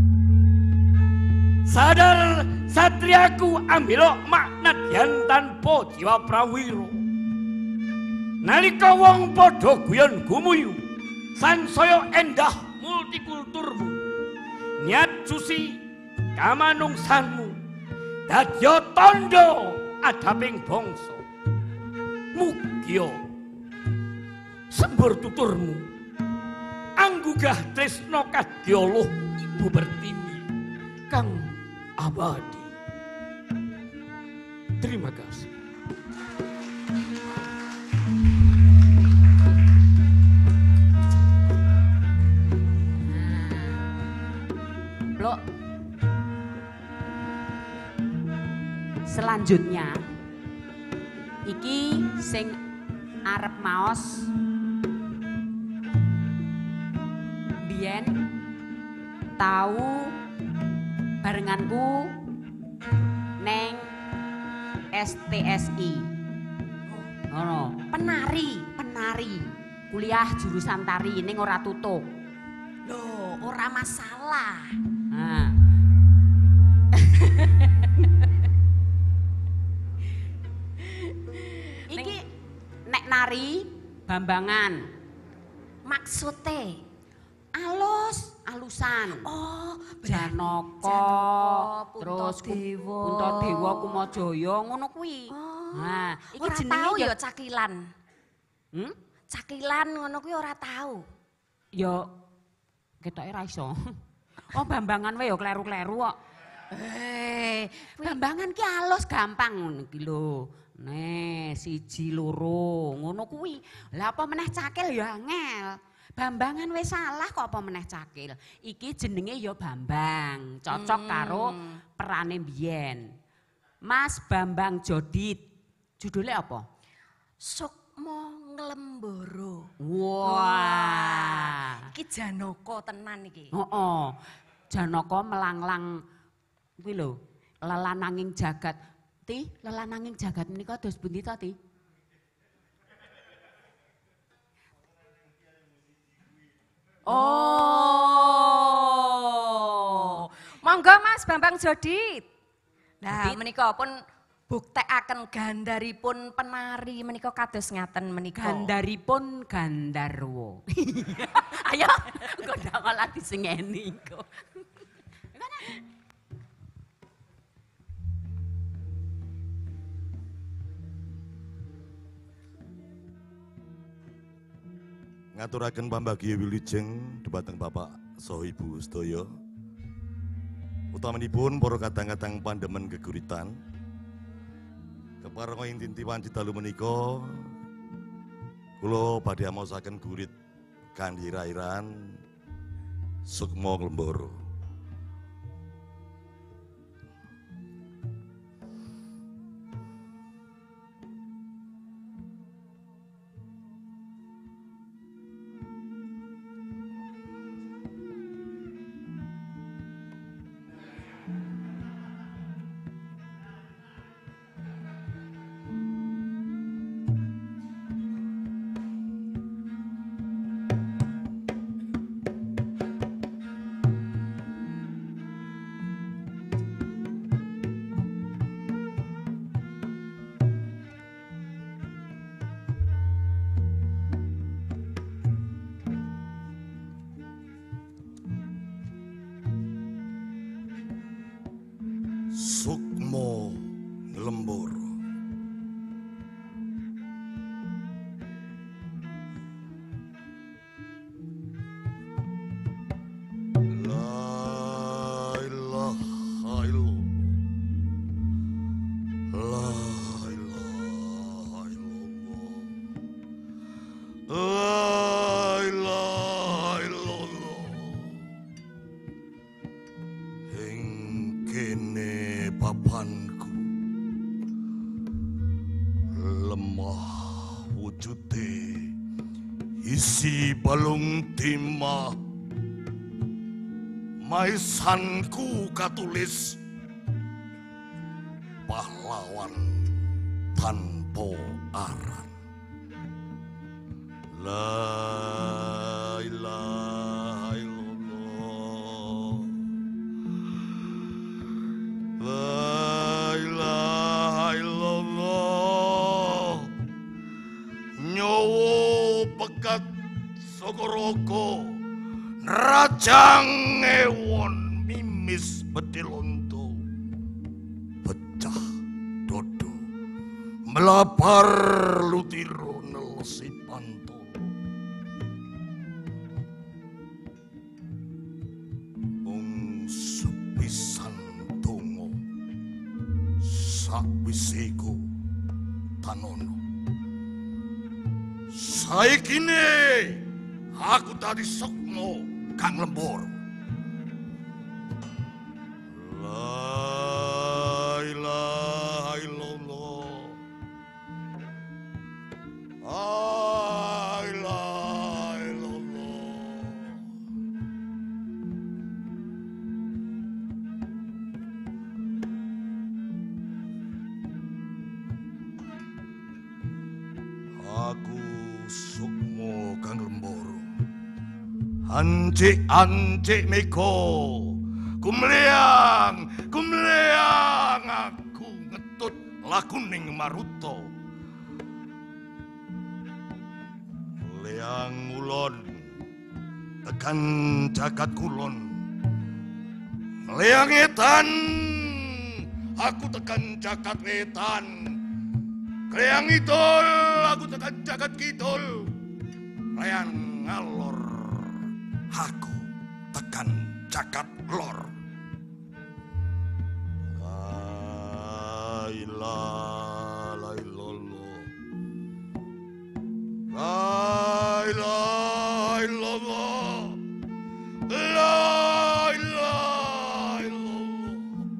sadar satriaku ambilo makna dian tanpa jiwa prawiro nalika wong padha guyon gumuyu sansaya endah multikulturmu niat suci kamanungsanmu dadya tandha adaping bangsa mugya sembur tuturmu anggugah tresna kadya luh ibu pertiwi kang abadi. Terima kasih. Lo selanjutnya iki sing arep maos biyen tahu barenganku neng S T S I. Ngono, penari, penari. Kuliah jurusan tari ning ora tutup. Loh, ora masalah. Nah. Iki nek nari bambangan. Maksudnya alus, alusan. Oh, Janaka, terus Puntadewa. Puntadewa Kumajaya ngono kuwi. Oh, nah, iki ora jenenge tahu ya ya cakilan. Hmm? Cakilan ngono kuwi ora tahu. Ya ketoke ra iso. Oh, bambangan wae ya kleru-kleru kok. Eh, bambangan ki alus gampang ngono ki lho. Nih, siji loro ngono kuwi. Lah apa meneh cakil ya angel. Bambangan wis salah kok apa meneh cakil. Iki jenenge ya Bambang, cocok Hmm. karo perane mbiyen. Mas Bambang Jodit. Judulnya apa? Sukma Nglembara. Wah. Iki Janaka tenan iki. Heeh. Janaka melanglang kuwi lho, lelananging jagat. Ti, lelananging jagat menika dos pundi to, Ti? Oh. Monggo Mas Bambang Jodit. Nah, menika pun buktekaken gandaripun penari menika kados ngaten menika. Gandaripun Gandarwa. Ayo, kok ndak malah disengeni kok. ngaturaken pambagya wilujeng dhumateng Bapak saha Ibu sedaya. Utamanipun para kadang-kadang pandemen geguritan. Keparenga ing dinten wanci dalu menika kula badhe maosaken gurit kanthi rairan Sukma Nglembara. Sukma Nglembara. La ilaha illallah. La ilaha illallah. La ilaha illallah. Ing kene papanku lemah wujude isi balung timah maisanku katulis pahlawan tanpa aran. La ilaha illallah. La ilaha illallah. Nyawa pekat sokorogo rajang ewon mimis bedilonto pecah dodo melapar lutiro nelesi panto mung sepisan donga sakwiseko tanono saikine aku tadi Sukma Kang Nglembara. La ilaha illallah. La ilaha illallah. Aku Sukma Kang Nglembara. Anjik-anjik meko kumleang kumleang aku ngetut lakuning maruta leang ulon tekan jagat kulon leang etan aku tekan jagat wetan leang idul aku tekan jagat kidul leang ngalor aku tekan jagat lor. La ilaha illallah. La ilaha illallah. La ilaha illallah.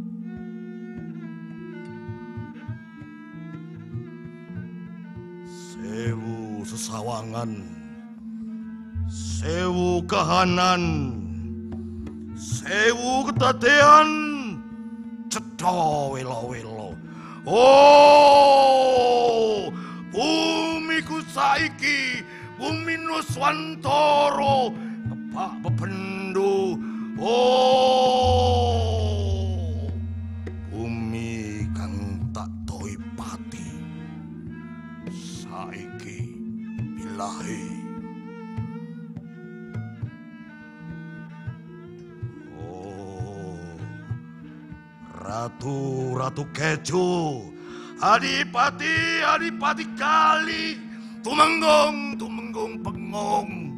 Sewu sesawangan, sewu kahanan, sewu kedadean, cetha welo-welo. Oh, bumiku saiki, bumi Nuswantara, kebak bebendu. Oh, bumi kang tak tohi pati, saiki bilahi. Ratu-ratu keju, adipati, adipati kali, tumenggung, tumenggung pengong,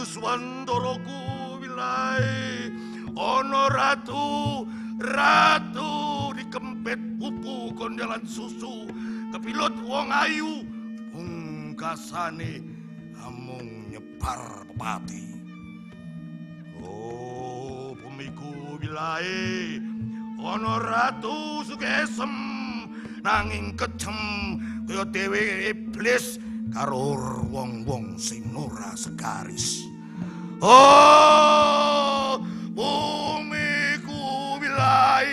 Swandoroku wilai ono ratu ratu dikempet pupu kondelan susu kepilut wong ayu pungkasane amung nyebar pepati. Oh bumiku wilai ono ratu sugesem nanging kecem kaya dewe iblis karo wong-wong sing ora segaris. Oh, bumiku bilai,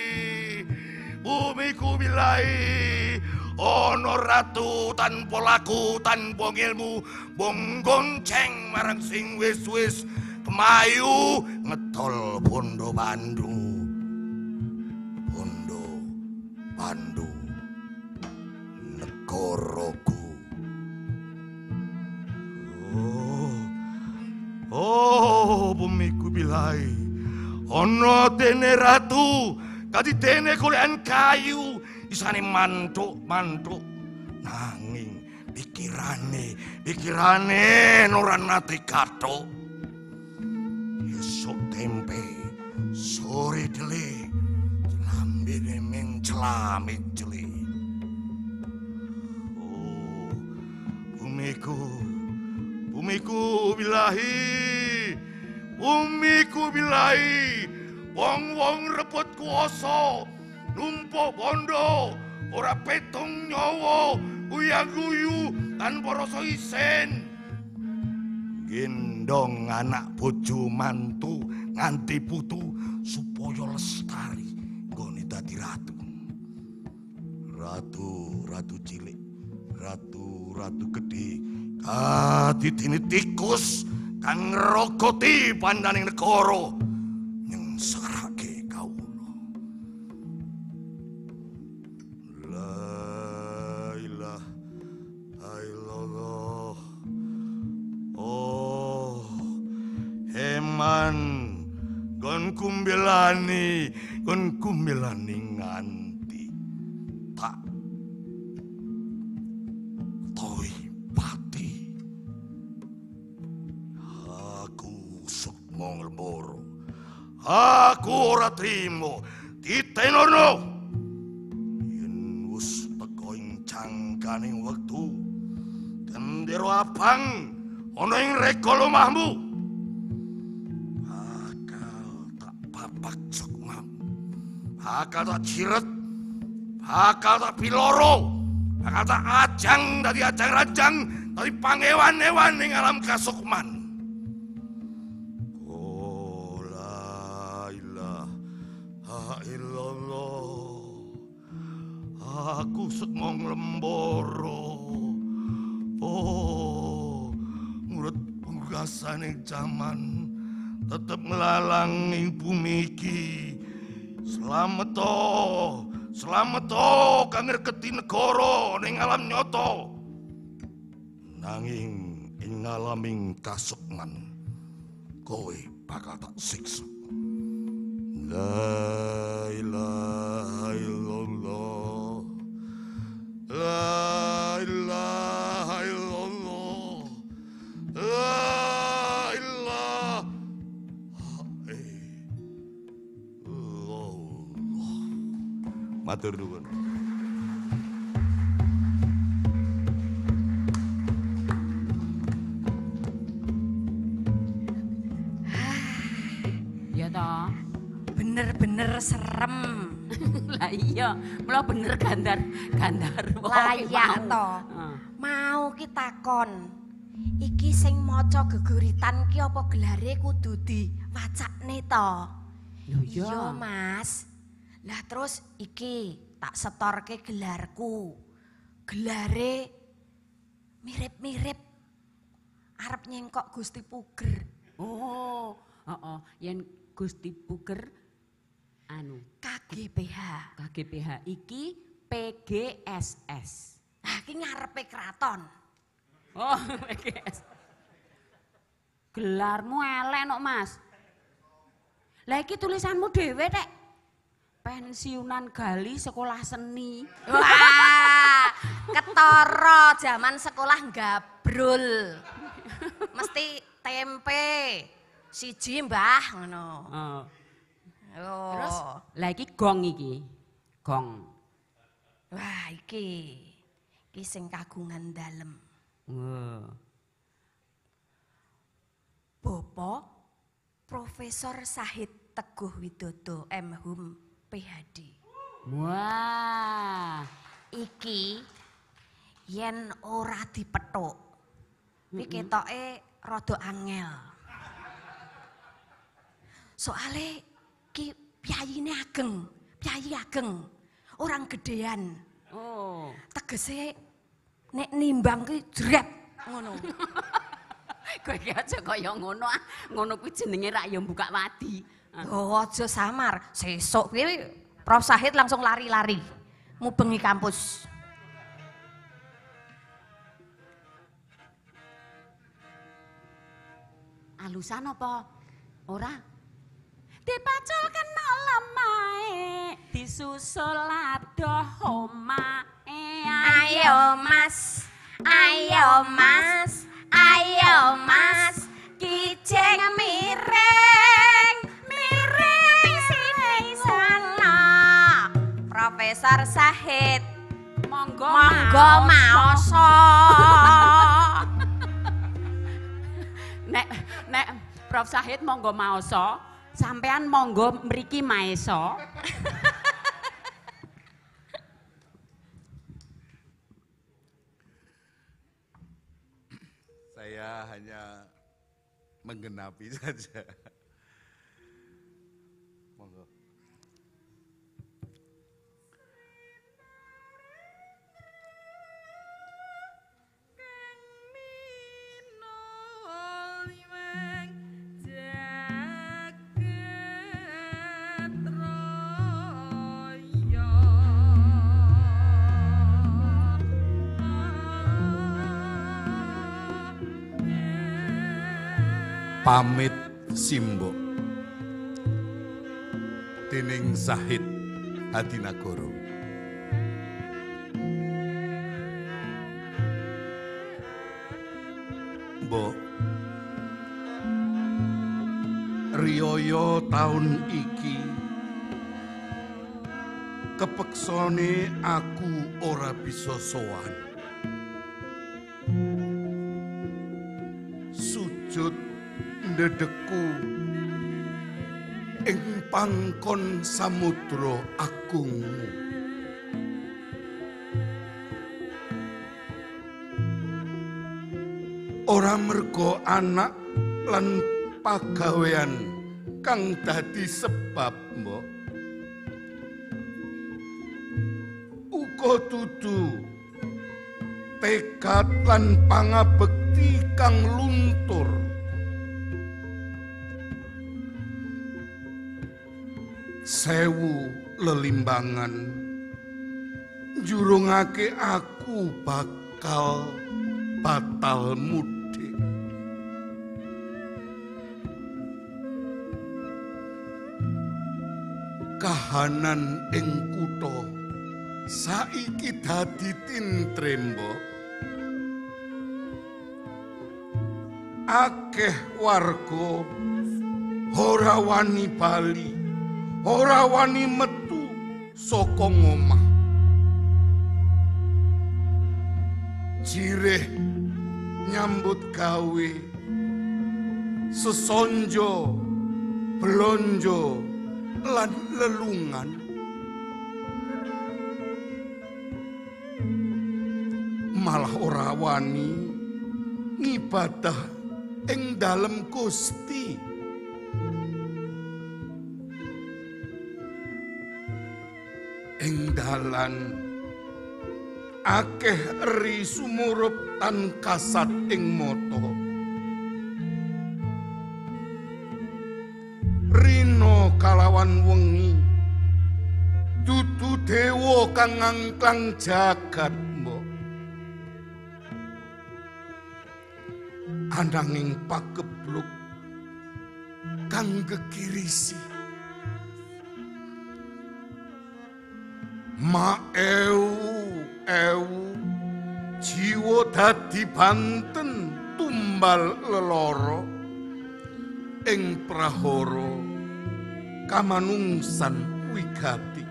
bumiku bilai, ono ratu tanpa laku, tanpa ngilmu, bong gonceng marang sing wis-wis kemayu ngetol bondo bandu, bondo bandu, negoroku. Oh, oh, bumiku bilai, ono dene ratu, kadi dene kulian kayu, isane mantuk mantuk, nanging pikirane, pikirane nuran nate kato, esok tempe, sore dele, lambene meng celamit jeli. Oh, bumiku. Bumiku bilahi, bumiku bilahi, wong-wong rebut kuasa, numpuk bondo, ora petung nyawa, uyang-uyu tanpa rasa isen. Gendong anak bojo mantu nganti putu supaya lestari nggone dadi ratu. Ratu, ratu cilik, ratu, ratu gede. Kadi dini tikus kang ngrogoti pandaning negara nyengsarake kawula. La ilaha illallah. Oh, eman gon kumbelani, gon kumbelani nganti tak toi pati. Aku sukmong lemboro, aku ora trimo ditenorno yen wis teko ing cangkaning wektu gendero abang ana ing rega omahmu bakal tak papak sukmam, bakal tak jiret, bakal tak piloro, bakal tak ajang dadi ajang ranjang dadi pangewan-ewan ning alam kasukman. Illallah, aku sukmong lemboro. Oh, ngurut pungkasaning jaman tetep nglalang ing bumi iki. Slamet to, slamet to kang ngreketi negara ning alam nyata. Nanging ing alaming kasukman kowe bakal tak siksa. La ilaha illallah, la ilaha illallah, la ilaha illallah. Matur nuwun. Ya toh. Bener-bener serem. Lah iya, mula bener gandar gandar. Layak to. Mau kita kon. Iki sing maca geguritan ki apa gelare kudu diwacakne to. Iya, Mas. Lah terus iki tak setorke gelarku. Gelare mirip-mirip arep nyengkok Gusti Puger. Oh, heeh, yen Gusti Puger anu K G P H. K G P H iki P G S S. Ah, iki ngarepe keraton. Oh, P G S. Gelarmu elek nok, Mas. Lah iki tulisanmu dhewe, Tek. Pensiunan gali sekolah seni. Wah, ketara zaman sekolah gabrul. Mesti tempe siji Mbah ngono. Oh. Oh. Terus lah iki gong iki. Gong. Wah, iki. Iki sing kagungan dalem. Oh. Bapak Profesor Sahid Teguh Widodo M Hum P H D. Wah, iki yen ora dipethuk. Iki ketoke rada angel. Soale ki piyayine ageng, piyayi ageng, orang gedean. Oh, tegese nek nimbang ki jret ngono. Kowe iki aja kaya ngono ah. Ngono kuwi jenenge rak ya buka wadi. Oh, aja samar. Sesuk kuwi Prof Sahid langsung lari-lari mubengi kampus. Alusan apa? Ora? Dipacul kena lemae, disusul adoh omae. Ayo Mas, ayo Mas, ayo Mas, kijeng miring, miring sini sana. Profesor Sahid, monggo monggo maoso. Nek nek Prof Sahid monggo maoso, sampean monggo mriki maeso. Saya hanya menggenapi saja. Monggo. Pamit Simbo dening Sahid Hadinagara. Mbok riyaya taun iki kepeksane aku ora bisa sowan. Sujud ndedheku ing pangkon samudra agungmu. Ora merga anak lan pagawean kang dadi sebab, mbok. Uga dudu tekad lan pangabekti kang luntur. Sewu lelimbangan njurungake aku bakal batal mudik. Kahanan ing kutha saiki dadi tintrembok. Akeh warga ora wani bali, ora wani metu saka ngomah. Jireh nyambut gawe, sesonjo, blonjo, lan lelungan. Malah ora wani ngibadah ing dalem Gusti. Ing dalan akeh eri sumurup tan kasat ing mata. Rino kalawan wengi dudu dewa kang ngangklang jagat, mbok. Ananging pagebluk kang gegirisi. Maewu ewu jiwa dadi banten tumbal leloro. ing prahara kamanungsan wigati.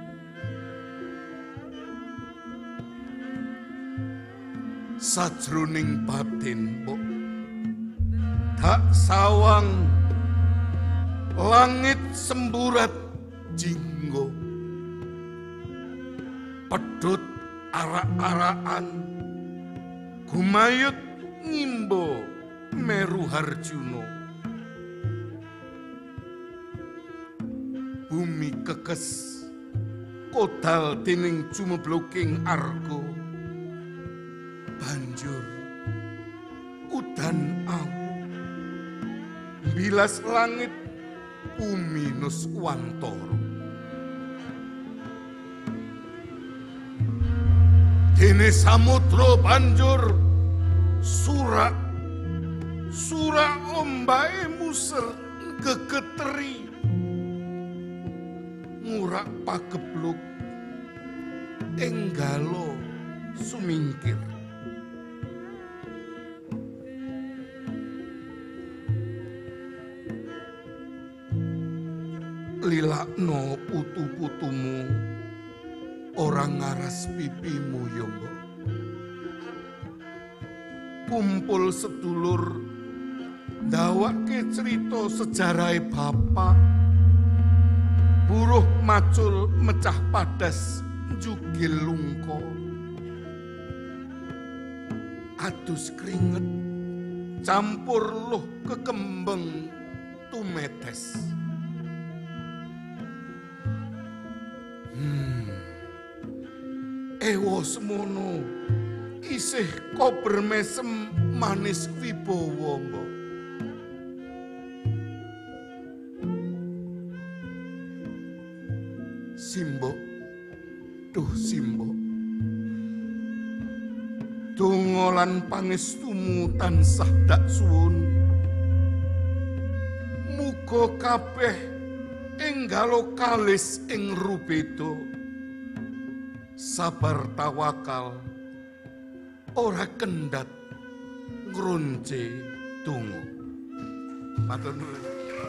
Sajroning batin mbok tak sawang langit semburat jinggo pedhut arak-arakan gumayut ngimbo Meru Harjuna. Bumi kekes kodal dening jumebloking arga. Banjur udan awu bilas langit bumi nuswantara. Dene samudra banjur surak surak ombake muser gegeteri ngurak pagebluk enggalo sumingkir. Lilakno putu-putumu orang ngaras pipimu ya mbok. Kumpul sedulur ndawake cerita sejarahe bapak. Buruh macul mecah padas njugil lungko. Adus keringet campur luh kekembeng tumetes. Hmm. Ewa semono isih kober mesem manis wibawa mbok. Simbok, duh simbok, donga lan pangestumu tansah dak suwun. Muga kabeh enggalo kalis ing rubeda, sabar tawakal ora kendhat ngronce donga. Matur nuwun.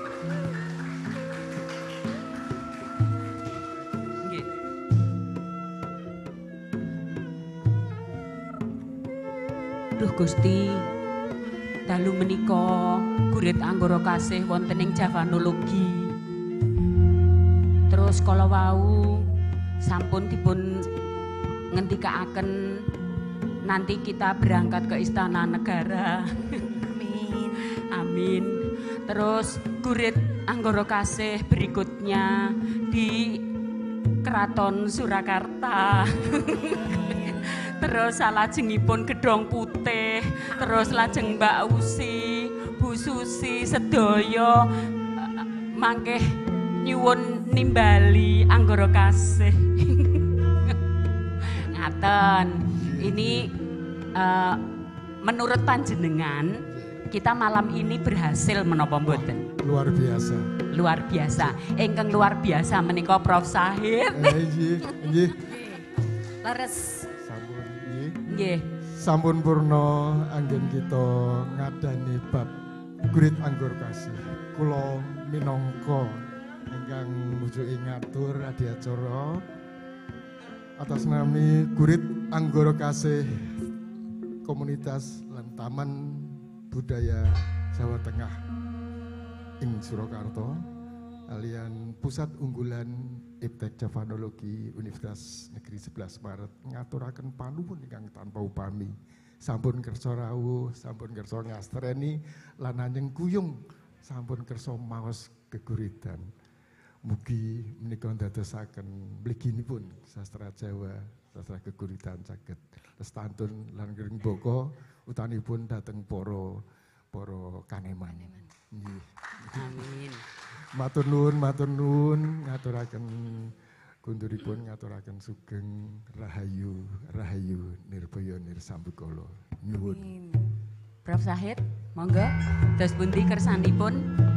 Nggih. Duh Gusti, dalu menika gurit anggara kasih wonten ing Javanologi. Terus kala wau sampun dipun ngendikaaken nanti kita berangkat ke Istana Negara. Amin. Amin. Terus gurit anggara kasih berikutnya di Keraton Surakarta. Terus salajengipun Gedhong Putih, terus lajeng Mbak Usi, Bu Susi sedaya mangke nyuwun nimbali anggara kasih. Ngaten. Ini uh, menurut panjenengan kita malam ini berhasil menapa mboten? Luar biasa. Luar biasa. Ingkang luar biasa menika Prof Sahid. Nggih, nggih. Leres. Sampun nggih. Nggih. Sampun purna anggen kita ngadani bab gurit anggara kasih. Kula minangka ingkang mujuki ngatur adiacara atas nami gurit anggara kasih komunitas lan Taman Budaya Jawa Tengah ing Surakarta alian Pusat Unggulan Iptek Javanologi Universitas Negeri sebelas Maret ngaturaken panuwun ingkang tanpa upami. Sampun kersa rawuh, sampun kersa ngastreni lan anjing kuyung sampun kersa maos geguritan. Mugi menika ndadosaken mliginipun sastra Jawa, sastra geguritan saged lestantun lan ngrimbaka utanipun dhateng para para kaneman. Nggih. Amin. Matur nuwun, matur nuwun ngaturaken kunduripun ngaturaken sugeng rahayu, rahayu nirbaya nirsambekala. Nyuwun. Prof Sahid, monggo dos pundi kersanipun?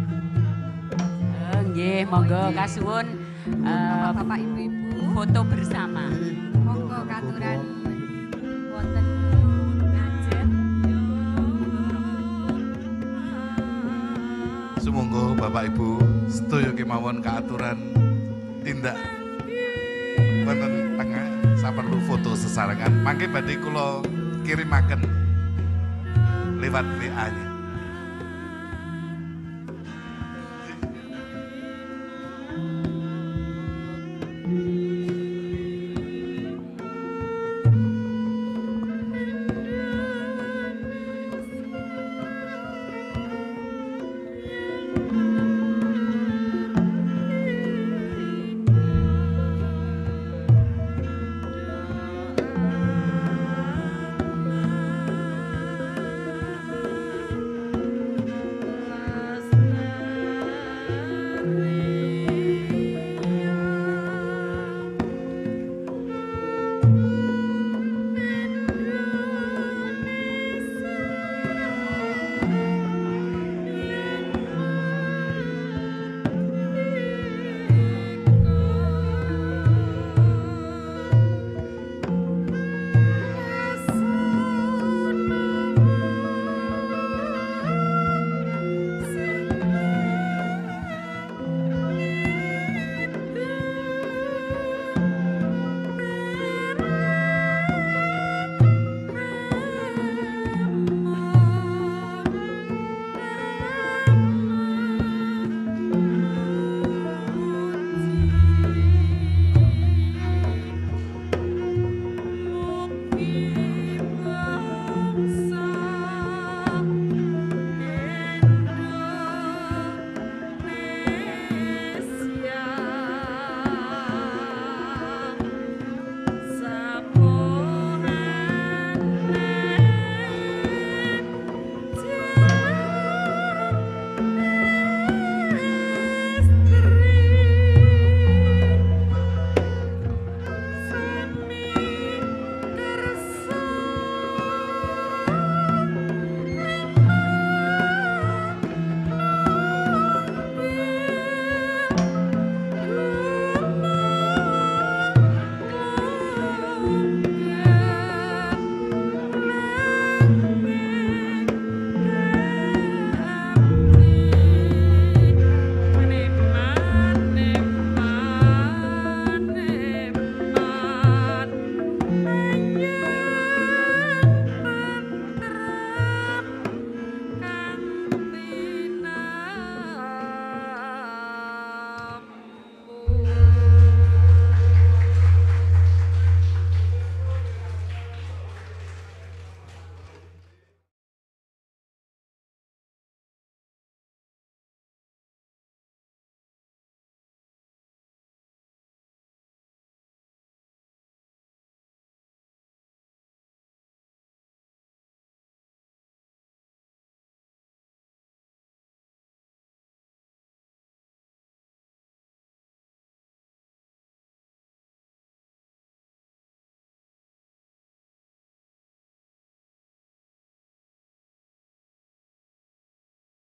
Nggih, monggo kasuwun Bapak Ibu-ibu foto bersama. Monggo katuran wonten ngajet. Sumangga Bapak Ibu sedaya kemawon keaturan tindak wonten tengah saperlu foto sesarengan. Mangke badhe kula kirimaken lewat W A.